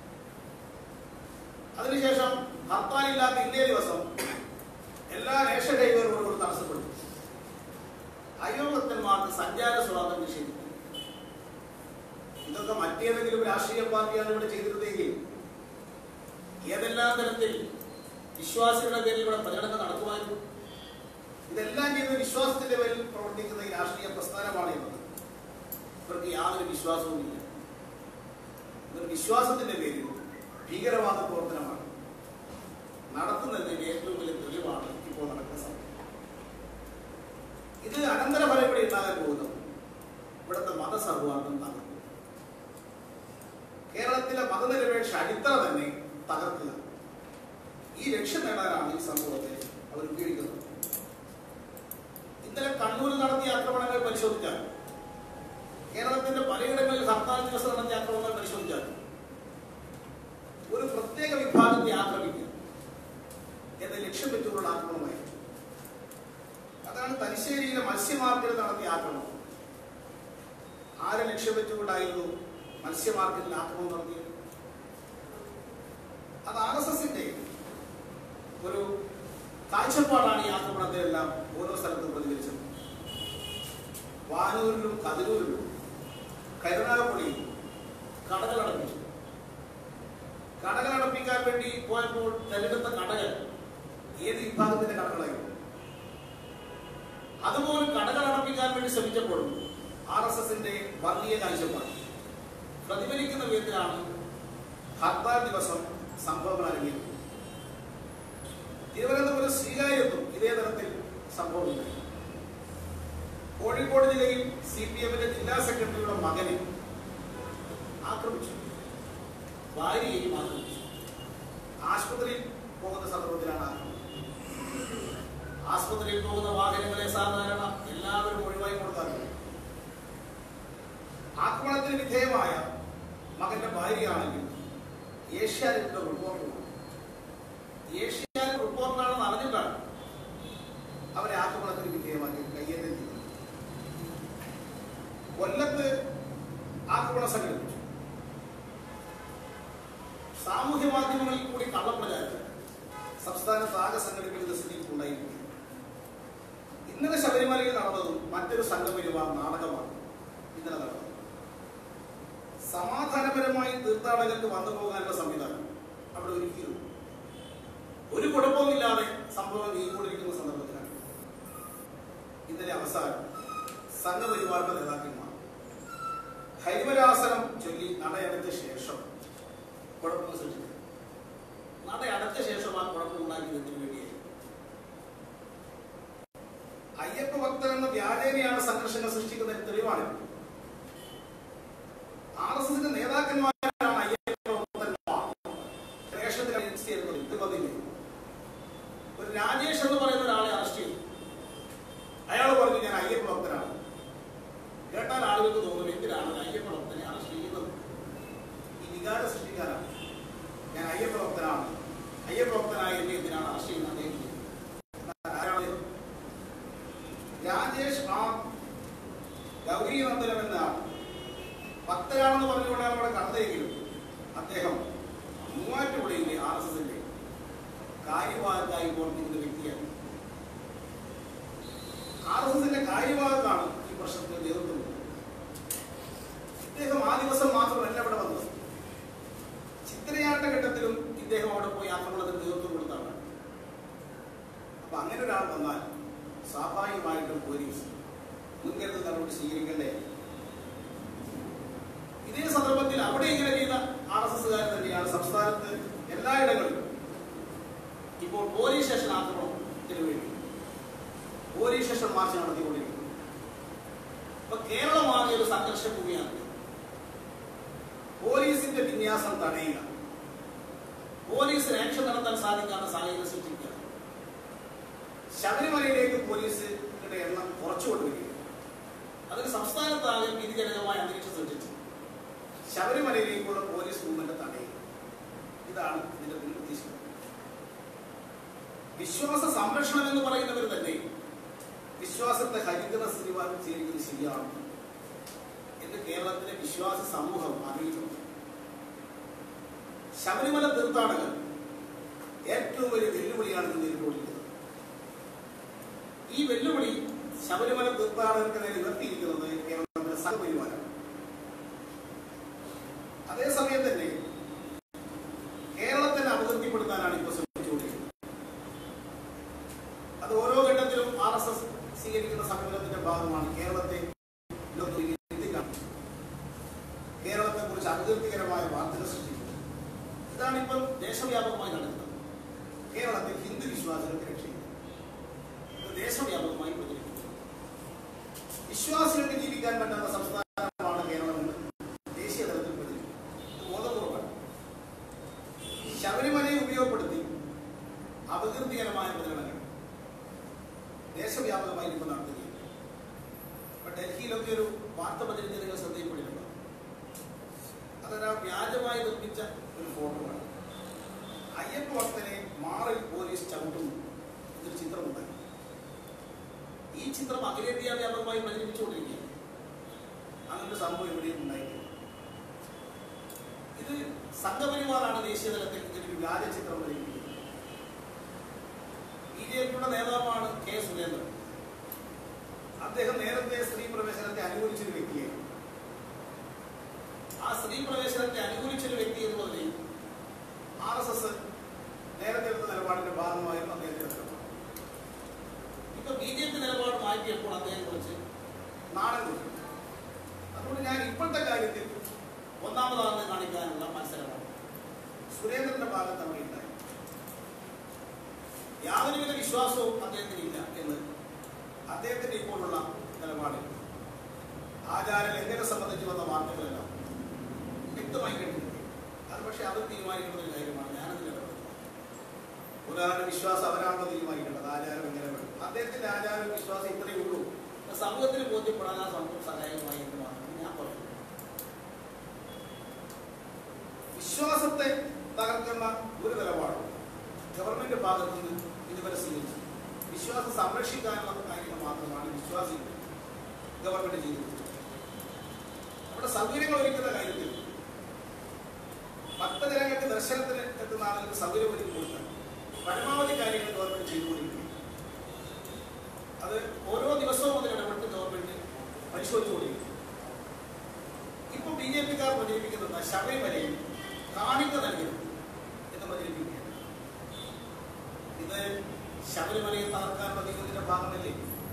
അതിനുശേഷം ഹർത്താലില്ലാത്ത ഇന്നേ ദിവസം എല്ലാ റേഷൻ ഡ്രൈവറുകളോടും തടസ്സപ്പെടുത്തി. അയോഗ്യന്മാർക്ക് സഞ്ചാര സ്വാതന്ത്ര്യം നിഷേധിക്കും. ഇതൊക്കെ മറ്റേതെങ്കിലും രാഷ്ട്രീയ പാർട്ടിയാണ് ഇവിടെ ചെയ്തിരുന്നെങ്കിൽ ഏതെല്ലാം തരത്തിൽ വിശ്വാസികളുടെ പേരിൽ ഇവിടെ പ്രചരണം നടത്തുമായിരുന്നു. ഇതെല്ലാം ചെയ്ത് വിശ്വാസത്തിന്റെ പേരിൽ പ്രവർത്തിക്കുന്ന ഈ രാഷ്ട്രീയ പ്രസ്ഥാനമാണ് എന്നത് ഇവർക്ക് യാതൊരു വിശ്വാസവുമില്ല. ഇതൊരു വിശ്വാസത്തിന്റെ പേരിൽ ഭീകരവാദ പ്രവർത്തനമാണ് നടത്തുന്നതിന്റെ ഏറ്റവും വലിയ തെളിവാണ് ഇപ്പോൾ നടക്കുന്ന സമയം. ഇത് അനന്തരഫലപ്പെടി ഉണ്ടാകാൻ പോകുന്നത് ഇവിടുത്തെ മതസൗഹാർദ്ദം തകർക്കും. കേരളത്തിലെ മതനിരപേക്ഷ അടിത്തറ തന്നെ തകർക്കുക. ഈ ലക്ഷ്യം നേടാനാണ് ഈ സംഭവത്തെ അവർ ഉപയോഗിക്കുന്നത്. ഇന്നലെ കണ്ണൂരിൽ നടത്തിയ ആക്രമണങ്ങൾ പരിശോധിച്ചാൽ, കേരളത്തിന്റെ പലയിടങ്ങളിൽ ഹർത്താൽ ദിവസം നടത്തിയ ആക്രമണങ്ങൾ പരിശോധിച്ചാൽ ഒരു പ്രത്യേക വിഭാഗത്തെ ആക്രമിക്കുക എന്ന ലക്ഷ്യം വെച്ചുകൊണ്ടുള്ള ആക്രമണമായി. അതാണ് തലശ്ശേരിയിലെ മത്സ്യമാർക്കറ്റിൽ നടത്തിയ ആക്രമണം. ആരെ ലക്ഷ്യം വെച്ചുകൊണ്ടായിരുന്നു മത്സ്യമാർക്കറ്റിൽ ആക്രമണം നടത്തിയത്? അത് RSSന്റെ ഒരു കാഴ്ചപ്പാടാണ് ഈ ആക്രമണത്തിലെല്ലാം ഓരോ സ്ഥലത്തും പ്രതികരിച്ചത്. വാനൂരിലും കതിരൂരിലും കരുനാഗപ്പള്ളിയിലും കടകളടപ്പിച്ചു. കടകളടപ്പിക്കാൻ വേണ്ടി പോയപ്പോൾ തെരഞ്ഞെടുത്ത കടകൾ ഏത് വിഭാഗത്തിന്റെ കടകളായിരുന്നു? അതുപോലെ കടകളടപ്പിക്കാൻ വേണ്ടി ശ്രമിച്ചപ്പോഴും RSSന്റെ വർഗീയ കാഴ്ചപ്പാട് പ്രതിഫലിക്കുന്ന വിധത്തിലാണ് ഹർത്താൽ ദിവസം സംഭവങ്ങൾ അരങ്ങേറി. തിരുവനന്തപുരം ശ്രീകാര്യത്തും ഇതേ തരത്തിൽ സംഭവമുണ്ടായി. കോഴിക്കോട് ജില്ലയിൽ CPMന്റെ ജില്ലാ സെക്രട്ടറിയുടെ മകനെ ആക്രമിച്ചു, ഭാര്യയെയും ആക്രമിച്ചു. ആശുപത്രിയിൽ പോകുന്ന സന്ദർഭത്തിലാണ് ആക്രമണം. ആശുപത്രിയിൽ പോകുന്ന വാഹനങ്ങളെ സാധാരണ എല്ലാവരും ഒഴിവായി കൊടുക്കാറുണ്ട്. ആക്രമണത്തിന് വിധേയമായ മകന്റെ ഭാര്യയാണെങ്കിൽ ഏഷ്യാനെറ്റിന്റെ റിപ്പോർട്ടറാണ്. ഏഷ്യാനെറ്റ് റിപ്പോർട്ടറാണെന്ന് അറിഞ്ഞിട്ടാണ് അവരെ ആക്രമണത്തിന് വിധേയമാക്കി കയ്യേറ്റം ചെയ്തത്. കൊല്ലത്ത് ഇന്നലെ ശബരിമലയിൽ നടന്നതും മറ്റൊരു സംഘപരിവാർ നാടകമാണ്. ഇന്നലെ നടന്നത് സമാധാനപരമായി തീർത്ഥാടകർക്ക് വന്നു പോകാനുള്ള സംവിധാനം അവിടെ ഒരുക്കിയിരുന്നു. ഒരു കുഴപ്പവുമില്ലാതെ സംഭവം നീങ്ങിക്കൊണ്ടിരിക്കുന്ന സന്ദർഭത്തിലാണ് ഇന്നലെ അവസാനം സംഘപരിവാറിന്റെ നേതാക്കന്മാർ ഹരിവരാസനം ചൊല്ലി നടയടച്ച ശേഷം കുഴപ്പങ്ങൾ സൃഷ്ടിച്ചത്. നടയടച്ച ശേഷം ആ കുഴപ്പമുണ്ടാക്കിയതിനു വേണ്ടിയായി അയ്യപ്പ ഭക്തൻ എന്ന വ്യാജേനയാണ് സംഘർഷങ്ങൾ സൃഷ്ടിക്കുന്നതിന് തെളിവാണ്. RSSന്റെ നേതാക്കന്മാരാണ് അയ്യപ്പ ഭക്തന്മാർ ഒരു രാജേഷ് എന്ന് പറയുന്ന ഒരാളെ അറസ്റ്റ് ചെയ്തു. അയാൾ പറഞ്ഞു ഞാൻ അയ്യപ്പ ഭക്തനാണ്. കേട്ടാൽ ആളുകൾക്ക് തോന്നും എന്തിനാണ് അയ്യപ്പ ഭക്തനെ അറസ്റ്റ് ചെയ്യുന്നത്? ഈ വികാരം സൃഷ്ടിക്കാനാണ്. ഞാൻ അയ്യപ്പ ഭക്തനാണ്, അയ്യപ്പ ഭക്തനായ എന്നെ എന്തിനാണ് അറസ്റ്റ് ചെയ്യുന്നത്? രാജേഷ് ഗൗരീനന്ദനം എന്ന ഭക്തരാണെന്ന് പറഞ്ഞുകൊണ്ടാണ് അവിടെ കടന്നെങ്കിലും അദ്ദേഹം മൂവാറ്റുപുഴയിലെ RSSന്റെ കാര്യവാഹകായി പ്രവർത്തിക്കുന്ന വ്യക്തിയാണ്. RSSന്റെ കാര്യവാഹകാണ് ഈ പ്രശ്നത്തിന് നേതൃത്വം. ഇദ്ദേഹം ആ ദിവസം മാത്രമല്ല അവിടെ വന്നത്. ചിത്രയാട്ട ഘട്ടത്തിലും ഇദ്ദേഹം അവിടെ പോയി ആക്രമണത്തിന് നേതൃത്വം കൊടുത്താണ്. അപ്പൊ അങ്ങനെ ഒരാൾ വന്നാൽ സ്വാഭാവികമായിട്ടും പോലീസ് മുൻകരുതൽ നടപടി സ്വീകരിക്കണ്ടേ? ഇതേ സന്ദർഭത്തിൽ അവിടെ ഇങ്ങനെ ചെയ്ത RSSകാർ തന്നെയാണ് സംസ്ഥാനത്ത് എല്ലായിടങ്ങളിലും ഇപ്പോൾ പോലീസ് സ്റ്റേഷൻ ആക്രമണത്തിന് വേണ്ടി പോലീസ് സ്റ്റേഷൻ മാർച്ച് നടത്തിക്കൊണ്ടിരിക്കുന്നത്. അപ്പൊ കേരളമാകെ ഒരു സംഘർഷ ഭൂമിയാണ്. പോലീസിന്റെ വിന്യാസം തടയുക, പോലീസിന് ആക്ഷൻ നടത്താൻ സാധിക്കാത്ത സാഹചര്യം സൃഷ്ടിക്കുക, ശബരിമലയിലേക്ക് പോലീസിന്റെ എണ്ണം കുറച്ചുകൊണ്ടുവരിക, അതിന് സംസ്ഥാനത്താകെ ഭീതിജനകമായ അന്തരീക്ഷം സൃഷ്ടിച്ചു ശബരിമലയിലേക്കുള്ള പോലീസ് മൂവ്മെന്റ് തടയുക. ഇതാണ് ഇതിന്റെ പിന്നിൽ ഉദ്ദേശിക്കുന്നത്. വിശ്വാസ സംരക്ഷണം എന്ന് പറയുന്നവർ തന്നെ വിശ്വാസത്തെ ഹരിക്കുന്ന സ്ഥിതിവാദം സ്വീകരിക്കുന്നത് ശരിയാണ് എന്ന് കേരളത്തിലെ വിശ്വാസ സമൂഹം അറിയിക്കുന്നു. ശബരിമല തീർത്ഥാടകർ ഏറ്റവും വലിയ വെല്ലുവിളിയാണ് ഇന്ന് നേരിട്ടുകൊണ്ടിരിക്കുന്നത്. ഈ വെല്ലുവിളി ശബരിമല തീർത്ഥാടകർക്ക് നേരെ ഉയർത്തിയിരിക്കുന്നത് കേരളത്തിലെ സംഘപരിവാരാണ്. അതേസമയം തന്നെ കേരളത്തിനെ അപകീർത്തിപ്പെടുത്താനാണ് ഇപ്പോൾ ശ്രമിച്ചുകൊണ്ടിരിക്കുന്നത്. അത് ഓരോ ഘട്ടത്തിലും RSS സ്വീകരിക്കുന്ന സമീപനത്തിന്റെ ഭാഗമാണ് കേരളത്തെ കേരളത്തെ കുറിച്ച് അപകീർത്തികരമായ വാർത്തകൾ സൃഷ്ടിക്കുന്നത്. ഇതാണ് ഇപ്പോൾ ദേശവ്യാപകമായി നടക്കുന്നത്. കേരളത്തിൽ ഹിന്ദു വിശ്വാസികൾക്ക് രക്ഷയില്ല. ഇത് ദേശവ്യാപകമായി പ്രചരിക്കുന്നു. വിശ്വാസികൾക്ക് ജീവിക്കാൻ പറ്റാത്ത സംസ്ഥാനമാണ് കേരളമെന്ന് ദേശീയ തലത്തിൽ പ്രചരിക്കുന്നു. ഇത് ബോധപൂർവ്വമാണ്. ശബരിമലയെ ഉപയോഗപ്പെടുത്തി അപകീർത്തികരമായ പ്രചരണങ്ങൾ ദേശവ്യാപകമായി ഇപ്പോൾ നടത്തുകയാണ്. ഇപ്പൊ ഡൽഹിയിലൊക്കെ ഒരു വാർത്ത പ്രചരിച്ച് നിങ്ങൾ ശ്രദ്ധയിൽപ്പെട്ടിട്ടുണ്ടോ? അതൊരാൾ വ്യാജമായി നിർമ്മിച്ച ഒരു ഫോട്ടോയാണ്. അയ്യപ്പ ഭക്തനെ മാറിൽ പോലീസ് ചവിട്ടുന്നു എന്നൊരു ചിത്രമുണ്ടായി. ഈ ചിത്രം അഖിലേന്ത്യാ വ്യാപകമായി പ്രചരിപ്പിച്ചുകൊണ്ടിരിക്കുകയാണ്. അങ്ങനൊരു സംഭവം എവിടെയും ഉണ്ടായിട്ടില്ല. ഇത് സംഘപരിവാറാണ് ദേശീയ തലത്തിൽ ഇങ്ങനൊരു വ്യാജ ചിത്രം പ്രചരിപ്പിക്കുന്നത്. BJPയുടെ നേതാവാണ് K. സുരേന്ദ്രൻ. അദ്ദേഹം നേരത്തെ സ്ത്രീ പ്രവേശനത്തെ അനുകൂലിച്ചൊരു വ്യക്തിയാണ്. ആ സ്ത്രീ പ്രവേശനത്തെ അനുകൂലിച്ചൊരു വ്യക്തി എന്നുള്ളത് RSS നേരത്തെ എടുത്ത നിലപാടിന്റെ ഭാഗമായിരുന്നു അദ്ദേഹത്തിന്റെ നിലപാട്. ഇപ്പൊ BJP നിലപാട് മാറ്റിയപ്പോൾ അദ്ദേഹം കുറിച്ച് നാടൻ കൊടുക്കും. അതുകൊണ്ട് ഞാൻ ഇപ്പോഴത്തെ കാര്യത്തിൽ ഒന്നാമതാണെന്ന് കാണിക്കാനുള്ള മത്സരമാണ് സുരേന്ദ്രന്റെ ഭാഗത്ത് അവിടെ ഉണ്ടായി. യാതൊരുവിധ വിശ്വാസവും അദ്ദേഹത്തിന് ഇല്ല എന്ന് അദ്ദേഹത്തിന്റെ ഇപ്പോഴുള്ള നിലപാടിൽ ആചാര ലംഘനം സംബന്ധിച്ച് വന്ന വാർത്തകളെല്ലാം വ്യക്തമായി കേട്ടിട്ടുണ്ട്. അത് പക്ഷെ അവർ തീരുമാനിക്കുന്ന ഒരു കാര്യമാണ്. ഞാനതിൽ ഇടപെടുന്നത്. ഒരാളുടെ വിശ്വാസം അവരാണോ തീരുമാനിക്കേണ്ടത്? ആചാരം എങ്ങനെ? അദ്ദേഹത്തിന്റെ ആചാരം വിശ്വാസം ഇത്രയേ ഉള്ളൂ. സമൂഹത്തിന് ബോധ്യപ്പെടാൻ ആ സംഭവം സഹായകമായി എന്ന് മാത്രമേ ഞാൻ പറയുന്നു. വിശ്വാസത്തെ തകർക്കുന്ന ഒരു നിലപാടും ഗവൺമെന്റ് ഭാഗത്തു നിന്ന് ഇതുവരെ സ്വീകരിച്ചു. വിശ്വാസം സംരക്ഷിക്കാനുള്ള കാര്യങ്ങൾ മാത്രമാണ് വിശ്വാസികൾ ഗവൺമെന്റ് ചെയ്തിട്ടുള്ളത്. അവിടെ സൗകര്യങ്ങൾ ഒരുക്കുന്ന കാര്യത്തിൽ ഭക്തജനങ്ങൾക്ക് ദർശനത്തിന് എത്തുന്ന ആളുകൾക്ക് സൗകര്യം ഒരുക്കി കൊടുക്കാൻ പരമാവധി കാര്യങ്ങൾ ഗവൺമെന്റ് ചെയ്തുകൊണ്ടിരിക്കുന്നു. അത് ഓരോ ദിവസവും അതിൽ ഇടപെട്ട് ഗവൺമെന്റ് പരിശോധിച്ചുകൊണ്ടിരിക്കും. ഇപ്പൊ BJP-ക്കാർ പ്രചരിപ്പിക്കുന്നത് ശബരിമലയിൽ കാണിക്ക നൽകരുത് എന്ന് പ്രചരിപ്പിക്കുകയാണ്. ഇത് ശബരിമലയെ തകർക്കാനുള്ള നീക്കത്തിന്റെ ഭാഗമല്ലേ?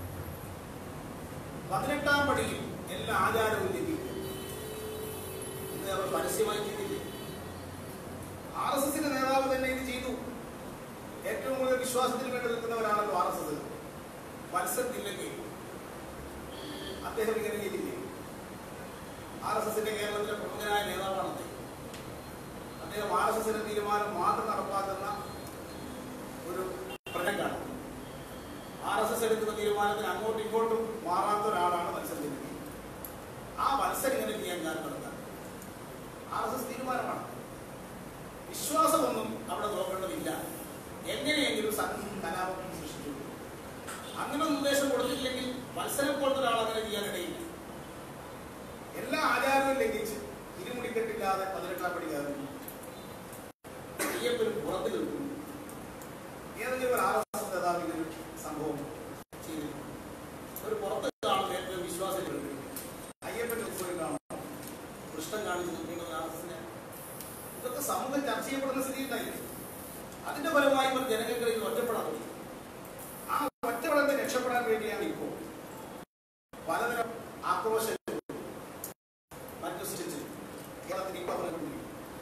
18-ാം പടിയിൽ എല്ലാ ആചാരവും ലഭിക്കും. ഇത് അവർ പരസ്യമായി ചെയ്തില്ലേ? RSSന്റെ നേതാവ് തന്നെ ഇത് ചെയ്തു. ഏറ്റവും കൂടുതൽ വിശ്വാസത്തിന് വേണ്ടി നിൽക്കുന്നവരാണല്ലോ RSS. മത്സരത്തില്ലെങ്കിൽ അദ്ദേഹം ഇങ്ങനെ ചെയ്തില്ലേ? RSSന്റെ കേരളത്തിലെ പ്രമുഖനായ നേതാവാണ് അദ്ദേഹം. RSSന്റെ തീരുമാനം മാത്രം നടപ്പാക്കുന്ന ഒരു പ്രജക്കാണ്. RSS എടുക്കുന്ന തീരുമാനത്തിന് അങ്ങോട്ടും ഇങ്ങോട്ടും മാറാത്ത ഒരാളാണ് മത്സരത്തിൽ. ആ മത്സരം ഇങ്ങനെ ചെയ്യാൻ കാരണം എന്താണ്? RSS തീരുമാനമാണ്. വിശ്വാസമൊന്നും അവിടെ നോക്കേണ്ടതില്ല. എങ്ങനെയെങ്കിലും കലാപം സൃഷ്ടിച്ചു. അങ്ങനെ നിർദ്ദേശം കൊടുത്തില്ലെങ്കിൽ മത്സരം പോലത്തെ ഒരാൾ അങ്ങനെ ചെയ്യാനിടയില്ല. എല്ലാ ആചാരവും ലംഘിച്ച് ഇരുമുടിക്കെട്ടില്ലാതെ 18-ാം പടി കയറുന്നു. അയ്യപ്പനും പുറത്തു നിൽക്കുന്നു. ഏതെങ്കിലും ഒരു RSS നേതാവ് ഇങ്ങനൊരു സംഭവം ചെയ്തിരുന്നു. ഒരു പുറത്ത് കാണുന്ന ഏറ്റവും വിശ്വാസം അയ്യപ്പന്റെ ഉത്സവം കാണുന്നു. കൃഷ്ണൻ കാണിച്ചു നിൽക്കുന്നത് RSSനെ. ഇതൊക്കെ സമൂഹം ചർച്ച ചെയ്യപ്പെടുന്ന സ്ഥിതി ഉണ്ടായില്ല. അതിന്റെ ഫലമായി ഇവർ ജനങ്ങൾക്കിടയിൽ ഒറ്റപ്പെടാൻ തുടങ്ങി. ആ ഒറ്റപ്പെടലിനെ രക്ഷപ്പെടാൻ വേണ്ടിയാണ് ഇപ്പോൾ പലതരം ആക്രോശങ്ങൾ മറ്റു സൃഷ്ടിച്ച് കേരളത്തിൽ ഇപ്പോൾ പറഞ്ഞുകൊണ്ടിരിക്കുന്നത്.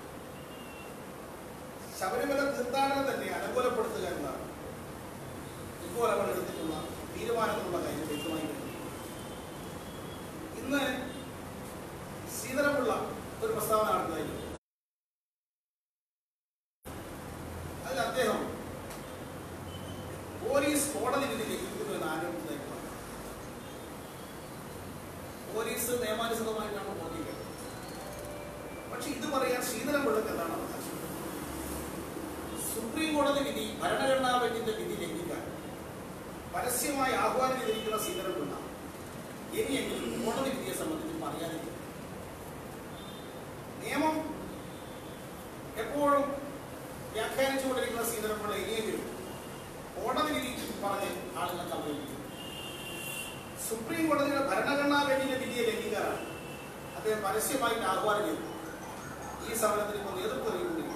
ശബരിമല തീർത്ഥാടനം തന്നെ അനുകൂലപ്പെടുത്തുക എന്നതാണ് ഇപ്പോൾ അവർ എടുത്തിട്ടുള്ള തീരുമാനത്തിലുള്ള കാര്യം വ്യക്തമായി കഴിഞ്ഞു. ഇന്ന് ശ്രീധരൻപിള്ള ഒരു പ്രസ്താവന നടത്തുകയായിരുന്നു. അതിൽ അദ്ദേഹം പോലീസ് കോടതി വിധി ലംഘിക്കുന്നു എന്ന് ആരോപിച്ചതായിട്ട് പോലീസ് നിയമാനുസൃതമായിട്ടാണ് പ്രവർത്തിക്കുന്നത്. പക്ഷെ ഇത് പറയാൻ ശ്രീധരൻപിള്ളക്ക് എന്താണ് അവകാശം? സുപ്രീം കോടതി വിധി, ഭരണഘടനാ ബെഞ്ചിന്റെ വിധി ലംഘിക്കാൻ പരസ്യമായി ആഹ്വാനം ചെയ്തിരിക്കുന്ന ശ്രീധരൻപിള്ള ഇനിയെങ്കിലും കോടതി വിധിയെ സംബന്ധിച്ച് പറയാനില്ല. നിയമം എപ്പോഴും വ്യാഖ്യാനിച്ചുകൊണ്ടിരിക്കുന്ന ശ്രീധരൻപിള്ള ഇനിയെങ്കിലും കോടതി വിധി പറഞ്ഞ് ആളുകളെ സംഭവിക്കും. സുപ്രീം കോടതിയുടെ ഭരണഘടനാ ബെഞ്ചിന്റെ വിധിയെ ലംഘിക്കാനാണ് അദ്ദേഹം പരസ്യമായിട്ട് ആഹ്വാനം ചെയ്തത്. ഈ സമരത്തിന് ഇപ്പോൾ നേതൃത്വം നൽകിക്കൊണ്ടിരിക്കുന്നു.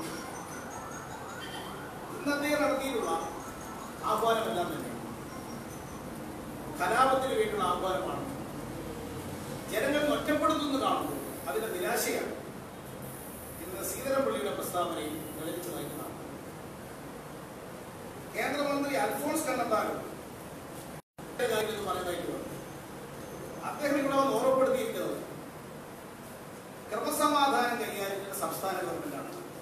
ഇന്ന് അദ്ദേഹം നടത്തിയിട്ടുള്ള ആഹ്വാനമെല്ലാം തന്നെ കലാപത്തിന് വേണ്ടിയുള്ള ആഹ്വാനമാണ്. ജനങ്ങൾ ഒറ്റപ്പെടുത്തുന്നു കാണുമ്പോൾ അതിന്റെ നിരാശയാണ് ഇന്ന് ശ്രീധരൻപിള്ളയുടെ പ്രസ്താവനയിൽ നിലനിൽക്കുന്നതായിട്ട് കാണുന്നത്. കേന്ദ്രമന്ത്രി അൽഫോൺസ് കണ്ണന്താനം കാര്യങ്ങൾ പറയുന്നതായിട്ട് വന്നു. അദ്ദേഹം ഇവിടെ വന്ന് ഓർമ്മപ്പെടുത്തിയിരിക്കുന്നത് ക്രമസമാധാനം കൈകാര്യം ചെയ്യുന്ന സംസ്ഥാന ഗവൺമെന്റാണ്.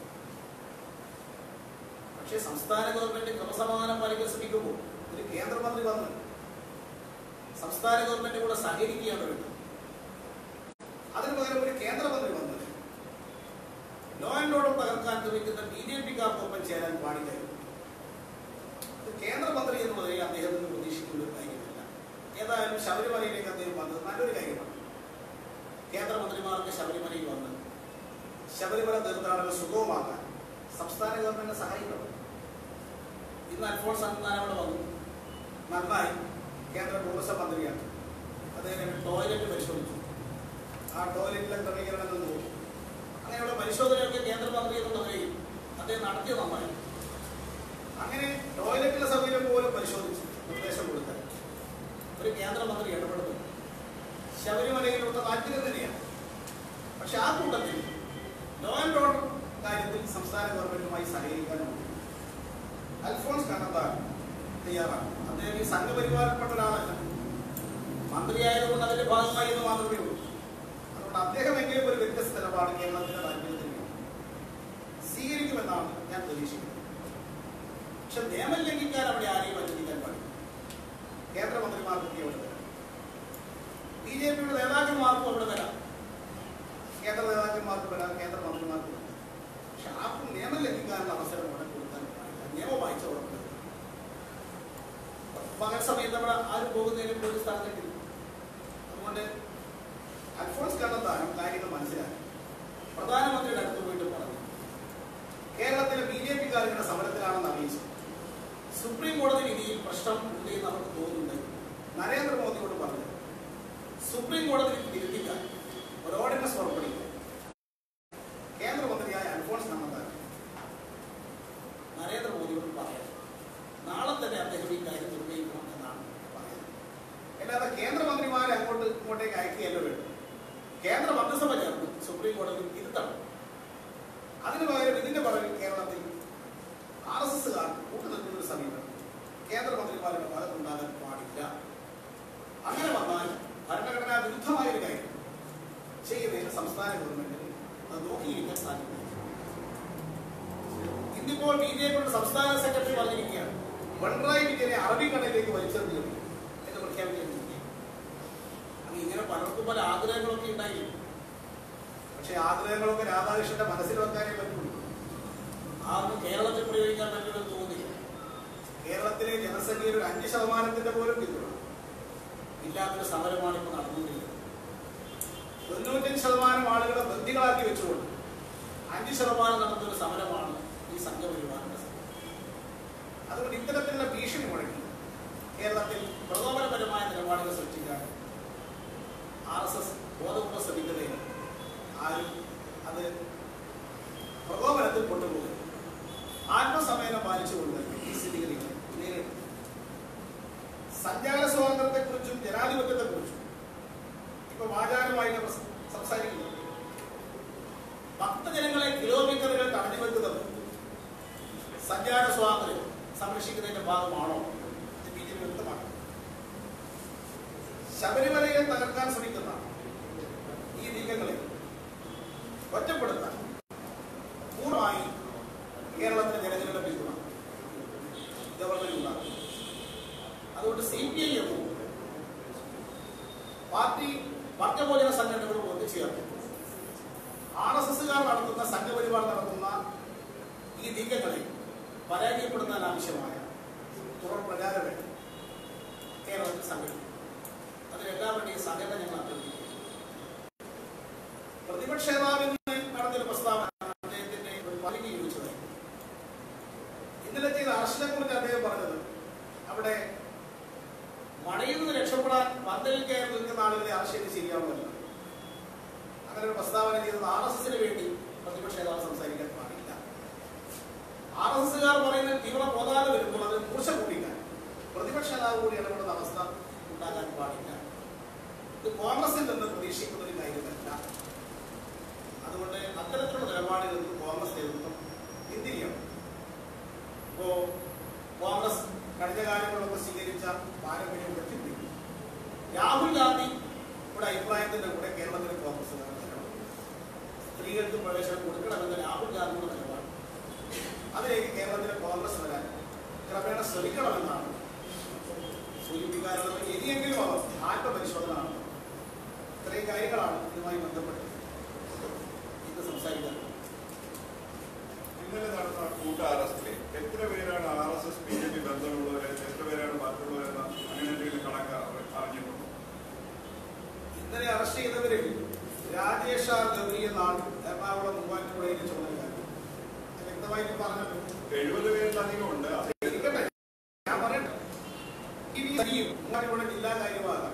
പക്ഷേ സംസ്ഥാന ഗവൺമെന്റ് ക്രമസമാധാനം പാലിക്കാൻ ശ്രമിക്കുമ്പോൾ ഒരു കേന്ദ്രമന്ത്രി വന്ന് സംസ്ഥാന ഗവൺമെന്റ് കൂടെ സഹകരിക്കുകയാണ് വേണ്ടത്. അതിനു പകരം ഒരു കേന്ദ്രമന്ത്രി വന്ന് ലോ ആൻഡ് ഓർഡർ തകർക്കാൻ ശ്രമിക്കുന്ന BJP-ക്കാർക്കൊപ്പം ചേരാൻ പാടില്ലായിരുന്നു. കേന്ദ്രമന്ത്രി എന്ന് പറയുക അദ്ദേഹത്തിന് പ്രതീക്ഷിക്കുന്ന ഒരു കാര്യമല്ല. ഏതായാലും ശബരിമലയിലേക്ക് അദ്ദേഹം വന്നത് നല്ലൊരു കാര്യമാണ്. കേന്ദ്രമന്ത്രിമാർക്ക് ശബരിമലയിൽ വന്ന് ശബരിമല തീർത്ഥാടനം സുഗമമാക്കാൻ സംസ്ഥാന ഗവൺമെന്റിനെ സഹായിക്കണം. ഇന്ന് അൽഫോൺസ് കണ്ണന്താനം അവിടെ വന്നു. നന്നായി. കേന്ദ്ര ടൂറിസം മന്ത്രിയാണ്. അദ്ദേഹം ടോയ്ലറ്റ് പരിശോധിച്ചു. ആ ടോയ്ലറ്റിലെ ക്രമീകരണങ്ങൾ നോക്കി. അങ്ങനെയുള്ള പരിശോധനയൊക്കെ കേന്ദ്രമന്ത്രി എന്നുള്ളവരെയും അദ്ദേഹം നടത്തിയ നന്നായി. അങ്ങനെ ടോയ്ലറ്റിലെ സൗകര്യം പോലും പരിശോധിച്ച് നിർദ്ദേശം കൊടുക്കാൻ ഒരു കേന്ദ്രമന്ത്രി ഇടപെടുന്നു. ശബരിമലയിലുള്ള താല്പര്യം തന്നെയാണ്. പക്ഷെ ആ കൂട്ടത്തിൽ ലോ ആൻഡ് ഓർഡർ കാര്യത്തിൽ സംസ്ഥാന ഗവൺമെന്റുമായി സഹകരിക്കാനുണ്ട്. അൽഫോൺസ് കണ്ണന്താനം തയ്യാറാണ്. അദ്ദേഹം ഈ സംഘപരിവാരപ്പെട്ട ഒരാളല്ല. മന്ത്രിയായതുകൊണ്ട് അതിന്റെ ഭാഗമായി എന്ന് മാത്രമേ ഉള്ളൂ. അതുകൊണ്ട് അദ്ദേഹം എങ്കിലും ഒരു വ്യത്യസ്ത നിലപാട് കേരളത്തിന്റെ താല്പര്യത്തിന് സ്വീകരിക്കുമെന്നാണ് ഞാൻ പ്രതീക്ഷിക്കുന്നത്. പക്ഷെ നിയമം ലംഘിക്കാൻ അവിടെ ആരെയും അനുവദിക്കാൻ പാടില്ല. കേന്ദ്രമന്ത്രിമാർക്കൊക്കെ അവിടെ വരാം. BJP-യുടെ നേതാക്കന്മാർക്കും അവിടെ വരാം. കേന്ദ്ര നേതാക്കന്മാർക്ക് വരാം, കേന്ദ്രമന്ത്രിമാർക്ക് വരാം. പക്ഷെ ആർക്കും നിയമം ലംഘിക്കാനുള്ള അവസരം അവിടെ കൊടുക്കാൻ പാടില്ല. നിയമം വായിച്ച ഉറപ്പ് പകൽ സമയത്ത് അവിടെ ആരും പോകുന്നതിനും പോയി സ്ഥാനത്തില്ല. അതുകൊണ്ട് അൽഫോൺസ് കണ്ണന്താനം കാര്യങ്ങൾ മനസ്സിലാക്കി പ്രധാനമന്ത്രിയുടെ അടുത്ത് പോയിട്ട് പറഞ്ഞു, കേരളത്തിലെ BJP-ക്കാരുടെ സമരത്തിലാണെന്ന് അറിയിച്ചു. സുപ്രീം കോടതി വിധിയിൽ പ്രശ്നം ഉണ്ട് എന്ന് അവർക്ക് തോന്നുന്നുണ്ട്. സുപ്രീം കോടതിയിൽ തിരുത്തിക്കാൻ ഒരു ഓർഡിനൻസ് പുറപ്പെടുവിക്കുക. കേന്ദ്രമന്ത്രിയായ അൽഫോൺസ് കണ്ണന്താനം നരേന്ദ്രമോദിയോട് പറയാം, നാളെ തന്നെ അദ്ദേഹം ഈ കാര്യം നിർണ്ണയിക്കണം എന്നാണ് പറയുന്നത്. അല്ലാതെ കേന്ദ്രമന്ത്രിമാരെ ഇങ്ങോട്ടേക്ക് അയക്കുകയല്ല വേണ്ടത്. കേന്ദ്ര മന്ത്രിസഭ ചേർന്ന് സുപ്രീം കോടതിയിൽ തിരുത്തണം. അതിനു പകരം ഇതിന്റെ പുറകിൽ കേരളത്തിൽ RSSകാർ കൂട്ടുനിൽക്കുന്ന ഒരു സമീപനം കേന്ദ്രമന്ത്രിമാരുടെ ഭാഗത്തുണ്ടാകാൻ പാടില്ല. അങ്ങനെ വന്നാൽ ഭരണഘടനാ വിരുദ്ധമായ ഒരു കാര്യം ചെയ്യുന്നതിന് സംസ്ഥാന ഗവൺമെന്റിന് അത് നോക്കിയിരിക്കാൻ സാധിക്കില്ല. ഇന്നിപ്പോൾ BJPയുടെ സംസ്ഥാന സെക്രട്ടറി പറഞ്ഞിരിക്കുകയാണ്, പിണറായി വിജയനെ അറബിക്കടലിലേക്ക് വലിച്ചെറിഞ്ഞു എന്ന് പ്രഖ്യാപിച്ചിരിക്കുകയാണ്. അത് ഇങ്ങനെ പലർക്കും പല ആഗ്രഹങ്ങളൊക്കെ ഉണ്ടായിരുന്നു. പക്ഷെ ആഗ്രഹങ്ങളൊക്കെ രാധാകൃഷ്ണന്റെ മനസ്സിൽ വെക്കാനേ പറ്റുള്ളൂ. അതൊന്നും കേരളത്തിൽ പ്രയോഗിക്കാൻ പറ്റുമെന്ന് തോന്നില്ല. കേരളത്തിലെ ജനസംഖ്യയിൽ ഒരു 5% പോലും പിന്തുണ ഇല്ലാത്തൊരു സമരമാണ് ഇപ്പോൾ നടന്നുകൊണ്ടിരിക്കുന്നത്. 95% ആളുകളെ ബന്ദികളാക്കി വെച്ചുകൊണ്ട് 5% നടന്നൊരു സമരമാണ് ഈ സംഘപരിവാറിന്റെ സമരം. അതുകൊണ്ട് ഇത്തരത്തിലുള്ള ഭീഷണി മുഴങ്ങി കേരളത്തിൽ പ്രകോപനപരമായ നിലപാടുകൾ സൃഷ്ടിക്കാൻ RSS ബോധപൂർവ്വം ശ്രമിക്കുന്നതിന് ആരും അത് പ്രകോപനത്തിൽ കൊണ്ടുപോകും. ആത്മസമയനം പാലിച്ചുകൊണ്ട് ഈ സ്ഥിതിഗതികൾ നേരിടും. സഞ്ചാര സ്വാതന്ത്ര്യത്തെക്കുറിച്ചും ജനാധിപത്യത്തെക്കുറിച്ചും ഇപ്പൊ വാചാരമായിട്ട് സംസാരിക്കുന്നു. ഭക്തജനങ്ങളെ കിലോമീറ്ററുകൾ തടഞ്ഞു വെക്കുന്നത് സഞ്ചാര സ്വാതന്ത്ര്യം സംരക്ഷിക്കുന്നതിന്റെ ഭാഗമാണോ? BJP വ്യക്തമാണ്. ശബരിമലയെ തകർക്കാൻ ശ്രമിക്കുന്ന ഈ നീക്കങ്ങളെ ഒറ്റപ്പെടുത്താൻ പൂർണ്ണമായി കേരളത്തിലെ ജനങ്ങളുടെ പിന്തുണ ഗവൺമെന്റിനുണ്ടാകും. അതുകൊണ്ട് CPIM പാർട്ടി വർഗമോചന സംഘടനകളും ഒത്തുചേർന്ന് RSSകാർ നടത്തുന്ന സംഘപരിവാർ നടത്തുന്ന ഈ നീക്കങ്ങളെ പരാജയപ്പെടുത്താൻ ആവശ്യമായ തുടർ പ്രചാരണം കേരളത്തിൽ സംഘടിപ്പിക്കും. അതിലെല്ലാവരുടെയും സഹകരണം ഞങ്ങൾ അഭ്യർത്ഥിക്കുന്നു. പ്രതിപക്ഷ നേതാവിൽ നിന്ന് നടന്നൊരു പ്രസ്താവന അദ്ദേഹത്തിന്റെ ഒരു പദവി ചോദിച്ചതായി. ഇന്നലെ ചെയ്ത അറസ്റ്റിനെ കുറിച്ച് അദ്ദേഹം പറഞ്ഞത് അവിടെ മഴയിൽ നിന്ന് രക്ഷപ്പെടാൻ പന്തലിൽ കയറി നിൽക്കുന്ന ആളുകളെ അറസ്റ്റ് ചെയ്ത് ശരിയാവുമല്ലോ. അങ്ങനെ ഒരു പ്രസ്താവന ചെയ്തത് RSSന് വേണ്ടി പ്രതിപക്ഷ നേതാവ് സംസാരിക്കാൻ പാടില്ല. RSSകാർ പറയുന്ന തീവ്ര പോതാതെ വരുമ്പോൾ അത് മൂർച്ച കൂട്ടിക്കാൻ പ്രതിപക്ഷ നേതാവ് കൂടി ഇടപെടുന്ന അവസ്ഥ ഉണ്ടാകാൻ പാടില്ല. ഇത് കോൺഗ്രസിൽ നിന്ന് പ്രതീക്ഷിക്കുന്ന ഒരു കാര്യമല്ല. അതുകൊണ്ട് അത്തരത്തിലുള്ള നിലപാടുകൾ കോൺഗ്രസ് നേതൃത്വം പിന്തിരിയണം. ഇപ്പോ കോൺഗ്രസ് കഴിഞ്ഞ കാലങ്ങളിലൊക്കെ സ്വീകരിച്ച പാരമ്പര്യം വെട്ടിപ്പിടിക്കും. രാഹുൽ ഗാന്ധി ഇവിടെ അഭിപ്രായത്തിന്റെ കൂടെ കേരളത്തിലെ കോൺഗ്രസ് സ്ത്രീകൾക്ക് പ്രവേശനം കൊടുക്കണമെന്ന രാഹുൽ ഗാന്ധിയുടെ നിലപാട്, അതിലേക്ക് കേരളത്തിലെ കോൺഗ്രസ് വരാൻ ക്രമേണ ശ്രമിക്കണമെന്നാണ് സൂചിപ്പിക്കാറുള്ളത്. ഇനിയെങ്കിലും അവർ ആത്മപരിശോധന ആണ്. ഇത്രയും കാര്യങ്ങളാണ് ഇതുമായി ബന്ധപ്പെട്ട് ഇന്ന് സംസാരിക്കുന്നത്. ഇന്നലെ നടന്ന കൂട്ട അറസ്റ്റിൽ എത്ര പേരാണ് RSS BJP ബന്ധമുള്ളവരെ, എത്ര പേരാണ് മറ്റുള്ളവരെന്ന അങ്ങനെ എന്തെങ്കിലും കണക്ക് അറിഞ്ഞിട്ടുണ്ടോ? ഇന്നലെ അറസ്റ്റ് ചെയ്തവരിൽ രാജേഷ് ആർ ഗൗരി എന്നാണ് എറണാകുളം മൂവാറ്റുപുഴയിലെ ചുമതലക്കാരൻ. വ്യക്തമായിട്ട് പറഞ്ഞല്ലോ, 70 പേരിലധികം ഉണ്ട്. ഞാൻ പറയട്ടെ, മൂവാറ്റുപുഴ ജില്ലാ കാര്യവാഹകൻ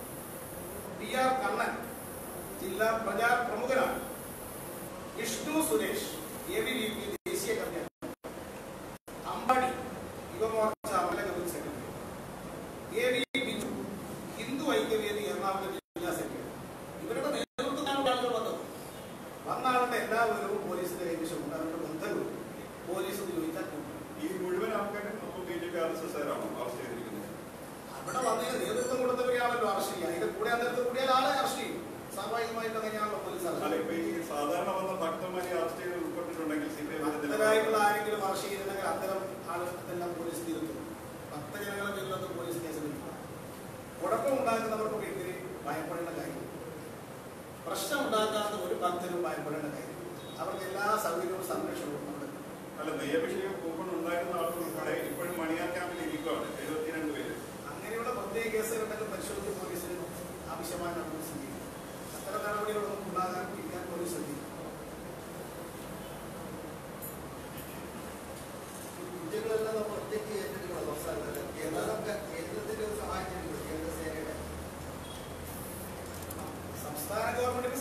PR കണ്ണൻ ജില്ലാ പ്രചാര പ്രമുഖനാണ്. വിഷ്ണു സുരേഷ് ABVP ദേശീയ കമ്മിറ്റി, അമ്പാടി യുവമോർച്ച മണ്ഡല committee secretary, AV Biju Hindu Aikyavedi Ernakulam ജില്ലാ സെക്രട്ടറി. ഇവരുടെ നേതൃത്വത്തിലാണ് ആളുകൾ വന്നത്. വന്ന ആളുടെ എല്ലാ വിവരവും പോലീസിന്റെ കൈവശമുണ്ട്. അവരുടെ ബന്ധങ്ങളും പോലീസ് ചോദിച്ചാൽ ഈ മുഴുവൻ ആൾക്കാരും BJP RSSകാരാണോ അറസ്റ്റ് ചെയ്തിരിക്കുന്നത്? അവിടെ വന്നതിന് നേതൃത്വം കൊടുത്തവരെയാണല്ലോ അറസ്റ്റ് ചെയ്യുക. അതിന്റെ കൂടെ നേതൃത്വം കൂടിയാൽ ആളെ അറസ്റ്റ് ചെയ്യും. സ്വാഭാവികമായിട്ട് അങ്ങനെയാണല്ലോ പോലീസ് അല്ല, ഇപ്പൊ ഈ സാധാരണ വന്ന ഭക്തന്മാരെ അറസ്റ്റ് ചെയ്ത് ഉൾപ്പെട്ടിട്ടുണ്ടെങ്കിൽ ഭക്തരായിട്ടുള്ള ആരെങ്കിലും അറസ്റ്റ് ചെയ്തിട്ടുണ്ടെങ്കിൽ അത്തരം ആളുകളെല്ലാം പോലീസ് തീർക്കും. ഭക്തജനങ്ങളെ പേരിലൊന്നും പോലീസ് കേസെടുക്കില്ല. കുഴപ്പമുണ്ടാക്കുന്നവർക്ക് വീട്ടിൽ ഭയപ്പെടേണ്ട കാര്യം, പ്രശ്നം ഉണ്ടാക്കാത്ത ഒരു ഭക്തരും ഭയപ്പെടേണ്ട കാര്യം. അവർക്ക് എല്ലാ സൗകര്യവും സംരക്ഷണവും ഉണ്ട്. അല്ല, നെയ്യഭിഷേകം കൂപ്പൺ ഉണ്ടായിരുന്ന ആളുകൾ ഉൾപ്പെടെ ഇപ്പോഴും മണിയാർ ക്യാമ്പിൽ ഇരിക്കുകയാണ് 72 പേര്. അങ്ങനെയുള്ള പ്രത്യേക കേസുകളുണ്ടെങ്കിൽ പരിശോധിച്ച് പോലീസിന് ആവശ്യമായ നടപടി സ്വീകരിക്കും. അത്തരം നടപടികളൊന്നും ഉണ്ടാകാൻ ഇരിക്കാൻ പോലീസ് ശ്രദ്ധിക്കും. കുറ്റങ്ങളെല്ലാം നമ്മൾ ഒറ്റയ്ക്ക് ഏറ്റെടുക്കണം സംസ്ഥാനത്ത്. കേന്ദ്രത്തിന്റെ ഒരു സഹായത്തിനുണ്ട് കേന്ദ്ര സേനയുടെ.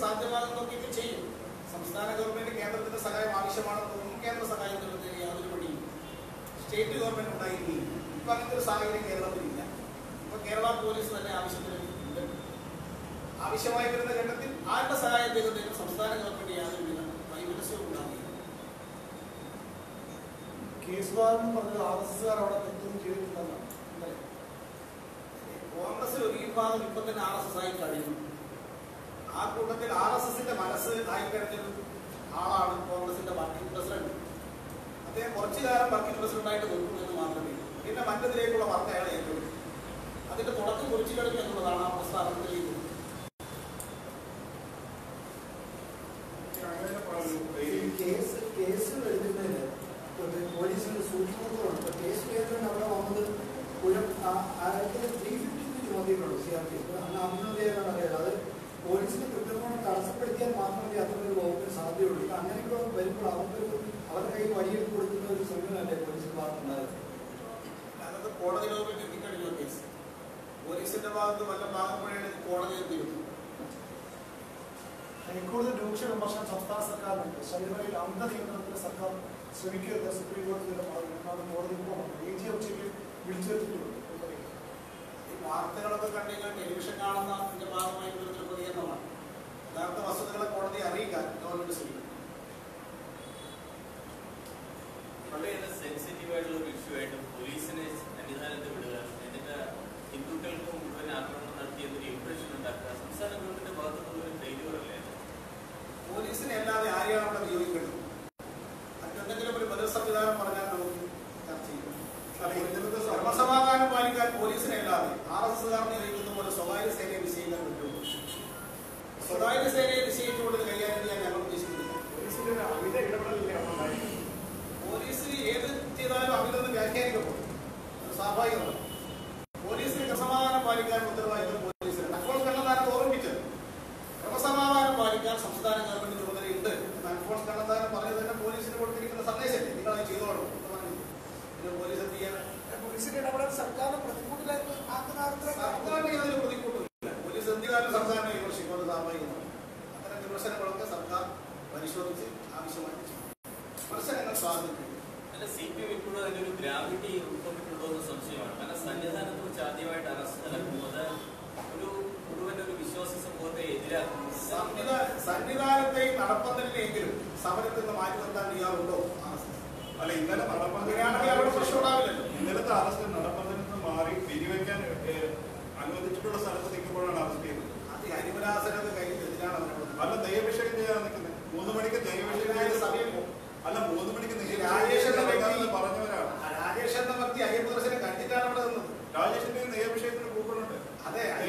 സാധ്യമാകുന്നതൊക്കെ ചെയ്യും. സംസ്ഥാന ഗവൺമെന്റ് കേന്ദ്രത്തിന്റെ സഹായം ആവശ്യമാണെന്ന് തോന്നുന്നു. കേന്ദ്ര സഹായം തരുന്നതിന് യാതൊരു പണിയും സ്റ്റേറ്റ് ഗവൺമെന്റ് ഉണ്ടായിരിക്കുകയും ഇപ്പൊ അങ്ങനത്തെ ഒരു സാഹചര്യം കേരളത്തിലില്ല. ഇപ്പൊ കേരള പോലീസ് തന്നെ ആവശ്യത്തിന് ഉണ്ട്. ആവശ്യമായി വരുന്ന ഘട്ടത്തിൽ ആരുടെ സഹായം തരുന്നതിന് സംസ്ഥാന ഗവൺമെന്റ് യാതൊരു വിധ വൈമനസ്യവും ഉണ്ടാവുകയില്ല. കേസുകാരെന്ന് പറഞ്ഞത് RSSകാർ അവിടെ തെറ്റൊന്നും ചെയ്തിട്ടുണ്ടെന്നാണ്. കോൺഗ്രസിൽ ഒരു വിഭാഗം ഇപ്പൊ തന്നെ RSS ആയി കഴിഞ്ഞു. ആ കൂട്ടത്തിൽ RSSന്റെ മനസ്സ് ആയിക്കഴിഞ്ഞൊരു ആളാണ് കോൺഗ്രസിന്റെ വർക്കിംഗ് പ്രസിഡന്റ്. അദ്ദേഹം കുറച്ചു കാലം വർക്കിംഗ് പ്രസിഡന്റായിട്ട് നിൽക്കുമെന്ന് മാത്രമേ പിന്നെ മറ്റതിലേക്കുള്ള വർക്ക് അയാൾ ഏറ്റെടുക്കും. അതിന്റെ തുടക്കം കുറിച്ചു കഴിഞ്ഞു എന്നുള്ളതാണ് ആ പ്രസ്താവന തെളിയിക്കുന്നത്. കേസ് എഴുതുന്നതിന് പോലീസിന്റെ സൂക്ഷ്മതകളുണ്ട്. കേസ് എഴുതുന്നതിന് അവിടെ വന്നത് ഒരു 350 ചുമത്തിയിട്ടുള്ളൂ CRPF. അന്ന് അഭിനന്ദനാണ് അറിയാം. അത് പോലീസിന്റെ കൃത്യമായി തടസ്സപ്പെടുത്തിയാൽ മാത്രമേ അത്തരമൊരു വകുപ്പിന് സാധ്യതയുള്ളൂ. ഇത് അങ്ങനെയൊക്കെ വരുമ്പോൾ അവരുടെ കയ്യിൽ വഴിയെടുത്ത് കൊടുക്കുന്ന ഒരു സമീപനമല്ലേ പോലീസിന്റെ ഭാഗത്തുണ്ടായത്. അതായത് കോടതി ലോകത്തിൽ എത്തിക്കഴിഞ്ഞ കേസ് പോലീസിന്റെ ഭാഗത്ത് വല്ല ഭാഗപ്പോഴാണ് കോടതി എത്തിയിരുന്നു. ഹൈക്കോടതി രൂക്ഷ വിമർശനം സംസ്ഥാന സർക്കാരിനുണ്ട്. ശബരിമലയിൽ അന്ധനിയന്ത്രണത്തിന് സർക്കാർ ശ്രമിക്കരുത് സുപ്രീം കോടതിയുടെ കോടതി AG ഉച്ചയ്ക്ക് വിളിച്ചു വരുത്തിയിട്ടുണ്ട്. ഈ വാർത്തകളൊക്കെ കണ്ടെങ്കിൽ ടെലിവിഷൻ കാണുന്ന അതിന്റെ ഭാഗമായി വരുന്നൊരു പ്രതികരണമാണ്. യഥാർത്ഥ വസ്തുതകളെ കോടതി അറിയിക്കാൻ ഗവൺമെന്റ് ശ്രമിക്കും. വളരെ സെൻസിറ്റീവ് ആയിട്ടുള്ള ഒരു ഇഷ്യൂ ആയിട്ട് പോലീസിനെ സന്നിധാനത്ത് വിടുക, എന്നിട്ട് ഹിന്ദുക്കൾക്ക് മുഴുവൻ ആക്രമണം നടത്തിയെന്നൊരു ഇംപ്രഷൻ ഉണ്ടാക്കുക സംസ്ഥാന ഗവൺമെന്റിന്റെ ഭാഗത്തുനിന്നുള്ള ഒരു ഫെയിലിയറല്ലേ? പോലീസിനെ അല്ലാതെ ആരെയാണ് അവിടെ നിയോഗിക്കേണ്ടത്? മറ്റെന്തെങ്കിലും ഒരു ബദൽ സംവിധാനം പറഞ്ഞാൽ നമുക്ക് ചർച്ച ചെയ്യും. ക്രമസമാധാനം പാലിക്കാൻ പോലീസിനെ അല്ലാതെ RSSകാർ നിയോഗിക്കുന്ന പോലെ സ്വകാര്യ സേനയെ നിശ്ചയിക്കാൻ പറ്റുള്ളൂ. സ്വകാര്യ സേനയെ നിശ്ചയിച്ചുകൊണ്ട് കൈകാര്യം ചെയ്യാൻ ഞങ്ങൾ ഉദ്ദേശിക്കുന്നില്ല. പോലീസ് ഏത് ചെയ്താലും അമിതെന്ന് വ്യാഖ്യാനിക്കപ്പെടും. സ്വാഭാവികമാണ്. പോലീസിന് ക്രമസമാധാനം പാലിക്കാൻ ഉത്തരവാദിത്തം പോലീസിന്. അൽഫോൺസ് കണ്ണന്താനം ഓർമ്മിപ്പിച്ചത് ക്രമസമാധാനം പാലിക്കാൻ സംസ്ഥാന ഗവൺമെന്റ് ചുമതലയുണ്ട് എന്ന് അൽഫോൺസ് കണ്ണന്താനം പറഞ്ഞത് തന്നെ പോലീസിന് കൊടുത്തിരിക്കുന്ന സന്ദേശമല്ലേ? നിങ്ങളത് ചെയ്തോളൂ എന്ന് പറഞ്ഞു. പോലീസ് എന്ത് ചെയ്യാൻ? പോലീസിന്റെ ഇടപെടൽ സർക്കാരിനെ പ്രതികൂട്ടിലേക്ക് സർക്കാരിന് അതിന് പ്രതികൂട്ടില്ല. പോലീസ് എന്തുകാലം സർക്കാരിനെ വിമർശിക്കുന്നത് സ്വാഭാവികമാണ്. അത്തരം വിമർശനങ്ങളൊക്കെ സർക്കാർ പരിശോധിച്ച് ആവശ്യമായി വിമർശനങ്ങൾ സ്വാധീനിക്കും. അല്ല, CPM ഇപ്പോഴും അതിന്റെ ഒരു ഗ്രാവിറ്റി ഉൾക്കൊണ്ടിട്ടുണ്ടോ എന്ന് സംശയമാണ്. കാരണം സന്നിധാനത്തെ കുറിച്ച് ആദ്യമായിട്ട് അറസ്റ്റ് നടക്കുന്നത് ഒരു മുഴുവൻ ഒരു വിശ്വാസ സമൂഹത്തെ എതിരാക്കുന്നു. സന്നിധാനത്തെ നടപ്പന്തലിനെങ്കിലും സമരത്തിൽ നിന്ന് മാറ്റി നിർത്താൻ ചെയ്യാറുണ്ടോ? അല്ല, ഇന്നലെ ഇന്നലത്തെ അറസ്റ്റ് നടപ്പന്തലിൽ നിന്ന് മാറി പിരിവെക്കാൻ അനുവദിച്ചിട്ടുള്ള സ്ഥലത്ത് നിൽക്കുമ്പോഴാണ് അറസ്റ്റ് ചെയ്തത്. ഹരിവരാസനൊക്കെ കഴിഞ്ഞ് എന്തിനാണ് അല്ല, നെയ്യഭിഷേകം ചെയ്യാൻ നിൽക്കുന്നത് 3 മണിക്ക് നെയ്യഭിഷേകം സമയം. അല്ല, 3 മണിക്ക് പറഞ്ഞവരാണ്. രാജേഷ് എന്ന വ്യക്തി അയ്യപ്പ ദർശനം കഴിഞ്ഞിട്ടാണ് അവിടെ നിന്നത്. രാജേഷിന്റെ നെയ്യഭിഷേകത്തിന് കൂപ്പണുണ്ട്. അതെ, അല്ല,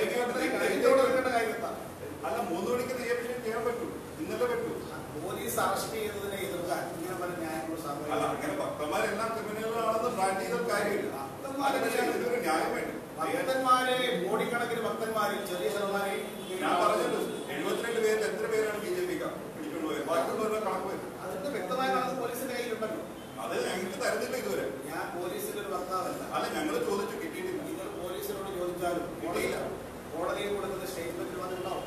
3 മണിക്ക് നെയ്യഭിഷേകം ചെയ്യാൻ പറ്റൂ. ഇന്നലെ പറ്റൂ. പോലീസ് അറസ്റ്റ് ചെയ്തതിനെ എതിർക്കാൻ ഇങ്ങനെ പല ന്യായങ്ങളും അല്ല, അങ്ങനെ ഭക്തന്മാരെല്ലാം ക്രിമിനലുകളാണെന്ന് പ്രാക്ടീസ് ചെയ്ത കാര്യമില്ല. ഇതൊരു ന്യായം വേണ്ടി ഭക്തന്മാരെ കോടിക്കണക്കിന് ഭക്തന്മാരിൽ ചെറിയ ശതമാനം ഞാൻ പറഞ്ഞല്ലോ. 72 പേരിൽ എത്ര പേരാണ് BJP പിടിച്ചുകൊണ്ടുപോയത്? ബാക്കിയുള്ളവരുടെ കണക്ക് വരും. അതിന്റെ വ്യക്തമായ കണക്ക് പോലീസിന്റെ കയ്യിലുണ്ടല്ലോ. അത് ഞങ്ങൾക്ക് തരുന്നില്ല ഇതുവരെ. ഞാൻ പോലീസിന്റെ ഒരു വക്താവല്ല. അല്ല, ഞങ്ങൾ ചോദിച്ചു, കിട്ടിയിട്ടില്ല. നിങ്ങൾ പോലീസിനോട് ചോദിച്ചാലും കിട്ടിയില്ല. കോടതിയിൽ കൊടുക്കുന്ന സ്റ്റേറ്റ്മെന്റിൽ വന്നിട്ടുണ്ടാവും.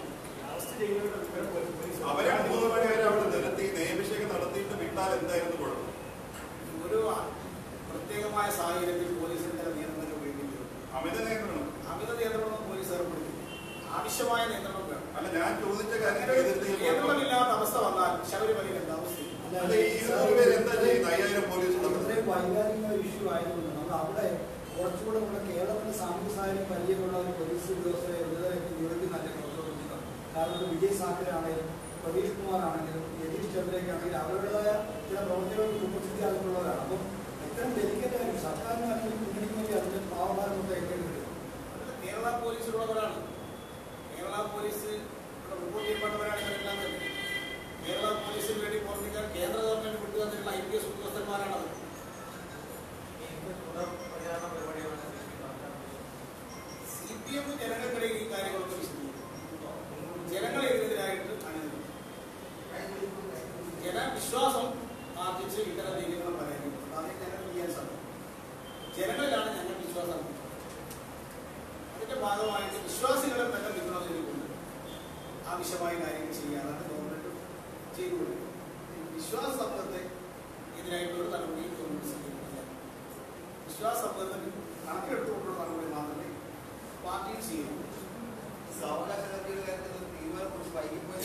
അവരെ 3 മണി വരെ അവിടെ നിർത്തി നെയ്യഭിഷേകം നടത്തിയിട്ട് വിട്ടാൽ എന്തായിരുന്നു കുഴപ്പം? ഒരു പ്രത്യേകമായ സാഹചര്യത്തിൽ പോലീസിന് ചില നിയന്ത്രണങ്ങൾ വേണ്ടി വരും. അമിത നിയന്ത്രണം പോലീസ് ഏർപ്പെടുത്തി. ആവശ്യമായ നിയന്ത്രണം വേണം. അല്ല, ഞാൻ ചോദിച്ച കാര്യം നിയന്ത്രണമില്ലാത്ത അവസ്ഥ വന്നാൽ ശബരിമലയിൽ എന്താ അവസ്ഥ? എന്താ ചെയ്യുന്നത്? 5000 പോലീസ് വൈകാരിക ഇഷ്യൂ ആയതുകൊണ്ട് നമ്മൾ അവിടെ കുറച്ചുകൂടെ നമ്മുടെ കേരളത്തിലെ സാമൂഹ്യ സാഹചര്യം പരിചയമുള്ള ഒരു പോലീസ് ഉദ്യോഗസ്ഥരെ നിയോഗിക്കുന്നതല്ലേ കുറച്ചുകൂടെ ഉചിതം. കാരണം വിജയ് സാഖറെ ആണെങ്കിലും പ്രവീഷ് കുമാർ ആണെങ്കിലും യതീഷ് ചന്ദ്രയൊക്കെ ആണെങ്കിലും അവരുടേതായ ചില പ്രവർത്തികൾക്ക് ഉപസ്ഥിതി ആയിട്ടുള്ളവരാണ്. അപ്പം ഇത്തരം ഡെലിക്കേറ്റ് ആയിരിക്കും സർക്കാരിന് അല്ലെങ്കിൽ മുന്നണിക്ക് വേണ്ടി അതിന്റെ പാവഭാരം കൊണ്ട് ഏറ്റെടുത്ത് വരും. കേരള പോലീസിലുള്ളവരാണ്. കേരള പോലീസ് റിപ്പോർട്ട് ചെയ്യപ്പെട്ടവരാണ് ഇവരെല്ലാം തന്നെ. കേരള പോലീസിന് വേണ്ടി പ്രവർത്തിക്കാൻ കേന്ദ്ര ഗവൺമെന്റ് വിട്ടു തന്നിട്ടുള്ള IPS ഉദ്യോഗസ്ഥന്മാരാണത്. CPM ജനങ്ങൾക്കിടയിൽ ഈ കാര്യങ്ങളൊക്കെ വിശദീകരിക്കും. ജനങ്ങളെ ഇതിനെതിരായിട്ട് അണിനിരക്കും. ജനവിശ്വാസം ആർജിച്ച് ഇത്തരം രീതികളും പറയാനുണ്ട്. അതേ ഞങ്ങൾ ചെയ്യാൻ സാധിക്കും. ജനങ്ങളിലാണ് ഞങ്ങൾ വിശ്വാസം. അതിന്റെ ഭാഗമായിട്ട് വിശ്വാസികളെ തന്നെ നിൽക്കുന്നതിനെ കൊണ്ട് ആവശ്യമായ കാര്യങ്ങൾ ചെയ്യാനാണ് ഗവൺമെന്റ് ചെയ്തുകൊണ്ടിരിക്കുന്നത്. വിശ്വാസ സമൂഹത്തെ ഇതിനായിട്ടുള്ള ഒരു നടപടിയും ഗവൺമെന്റ് സ്വീകരിക്കില്ല. വിശ്വാസ സമൂഹത്തിന് കണക്കിലെടുത്തുകൊണ്ടുള്ള നടപടി മാത്രമേ പാർട്ടിയും ചെയ്യുന്നു. സാവകാശ ഹർജിയുടെ കാര്യത്തിൽ തീരുമാനം കുറച്ച് വൈകിപ്പോയി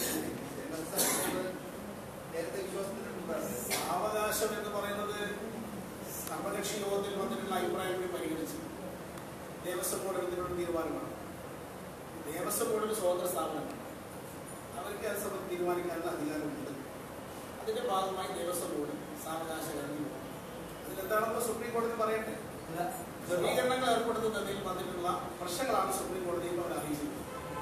നേരത്തെ വിശ്വാസത്തിലുണ്ടായിരുന്നു. സാവകാശം എന്ന് പറയുന്നത് സർവകക്ഷി യോഗത്തിൽ വന്നിട്ടുള്ള അഭിപ്രായം കൂടി പരിഗണിച്ച് ദേവസ്വം ബോർഡ് എടുത്തിട്ടുള്ള തീരുമാനമാണ്. ദേവസ്വം ബോർഡ് ഒരു സ്വതന്ത്ര സ്ഥാപനമാണ്. അവർക്ക് അത് സംബന്ധിച്ച് തീരുമാനിക്കാനുള്ള അധികാരമുണ്ട്. അതിന്റെ ഭാഗമായി ദേവസ്വം ബോർഡ് സാവകാശ ഹർജി പോകും. അതിലെന്താണെന്ന് സുപ്രീം കോടതി പറയട്ടെ. ക്രമീകരണങ്ങൾ ഏർപ്പെടുത്തുന്നതിൽ വന്നിട്ടുള്ള പ്രശ്നങ്ങളാണ് സുപ്രീം കോടതിയിൽ അവർ അറിയിച്ചത്.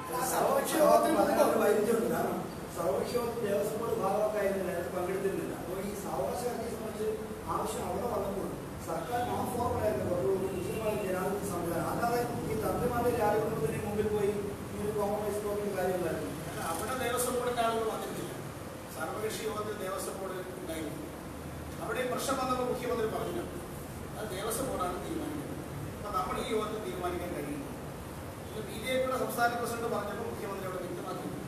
സർവകക്ഷിയോഗത്തിൽ ദേവസ്വം ബോർഡ് ഭാഗമൊക്കെ പങ്കെടുത്തിരുന്നില്ല. അപ്പോൾ ഈ സാവകാശ ഹർജിയെ സംബന്ധിച്ച് ആവശ്യം അവിടെ വന്നപ്പോൾ സർക്കാർ നോൺ ഫോർമലായിരുന്നു മുസ്ലിം ജനാധിപത്യ സംവിധാനം. അല്ലാതെ ഈ തന്ത്രിമാരുടെ രാജ്യത്തിന് മുമ്പിൽ പോയി ഈ ഒരു കോംപ്രമൈസ് നോക്കുന്ന കാര്യമുണ്ടായിരുന്നു. അവിടെ ദേവസ്വം ബോർഡിന്റെ ആളുകൾ വന്നിട്ടില്ല. സർവകക്ഷി യോഗത്തിൽ ദേവസ്വം ബോർഡ് ഉണ്ടായിരുന്നു. അവിടെ പ്രശ്നം വന്നപ്പോൾ മുഖ്യമന്ത്രി പറഞ്ഞു അത് ദേവസ്വം ബോർഡാണ് തീരുമാനിക്കുന്നത്. അപ്പൊ നമ്മൾ ഈ യോഗത്തിൽ തീരുമാനിക്കാൻ കഴിയില്ല. BJP സംസ്ഥാന പ്രസിഡന്റ് പറഞ്ഞപ്പോൾ മുഖ്യമന്ത്രി അവിടെ വ്യക്തമാക്കി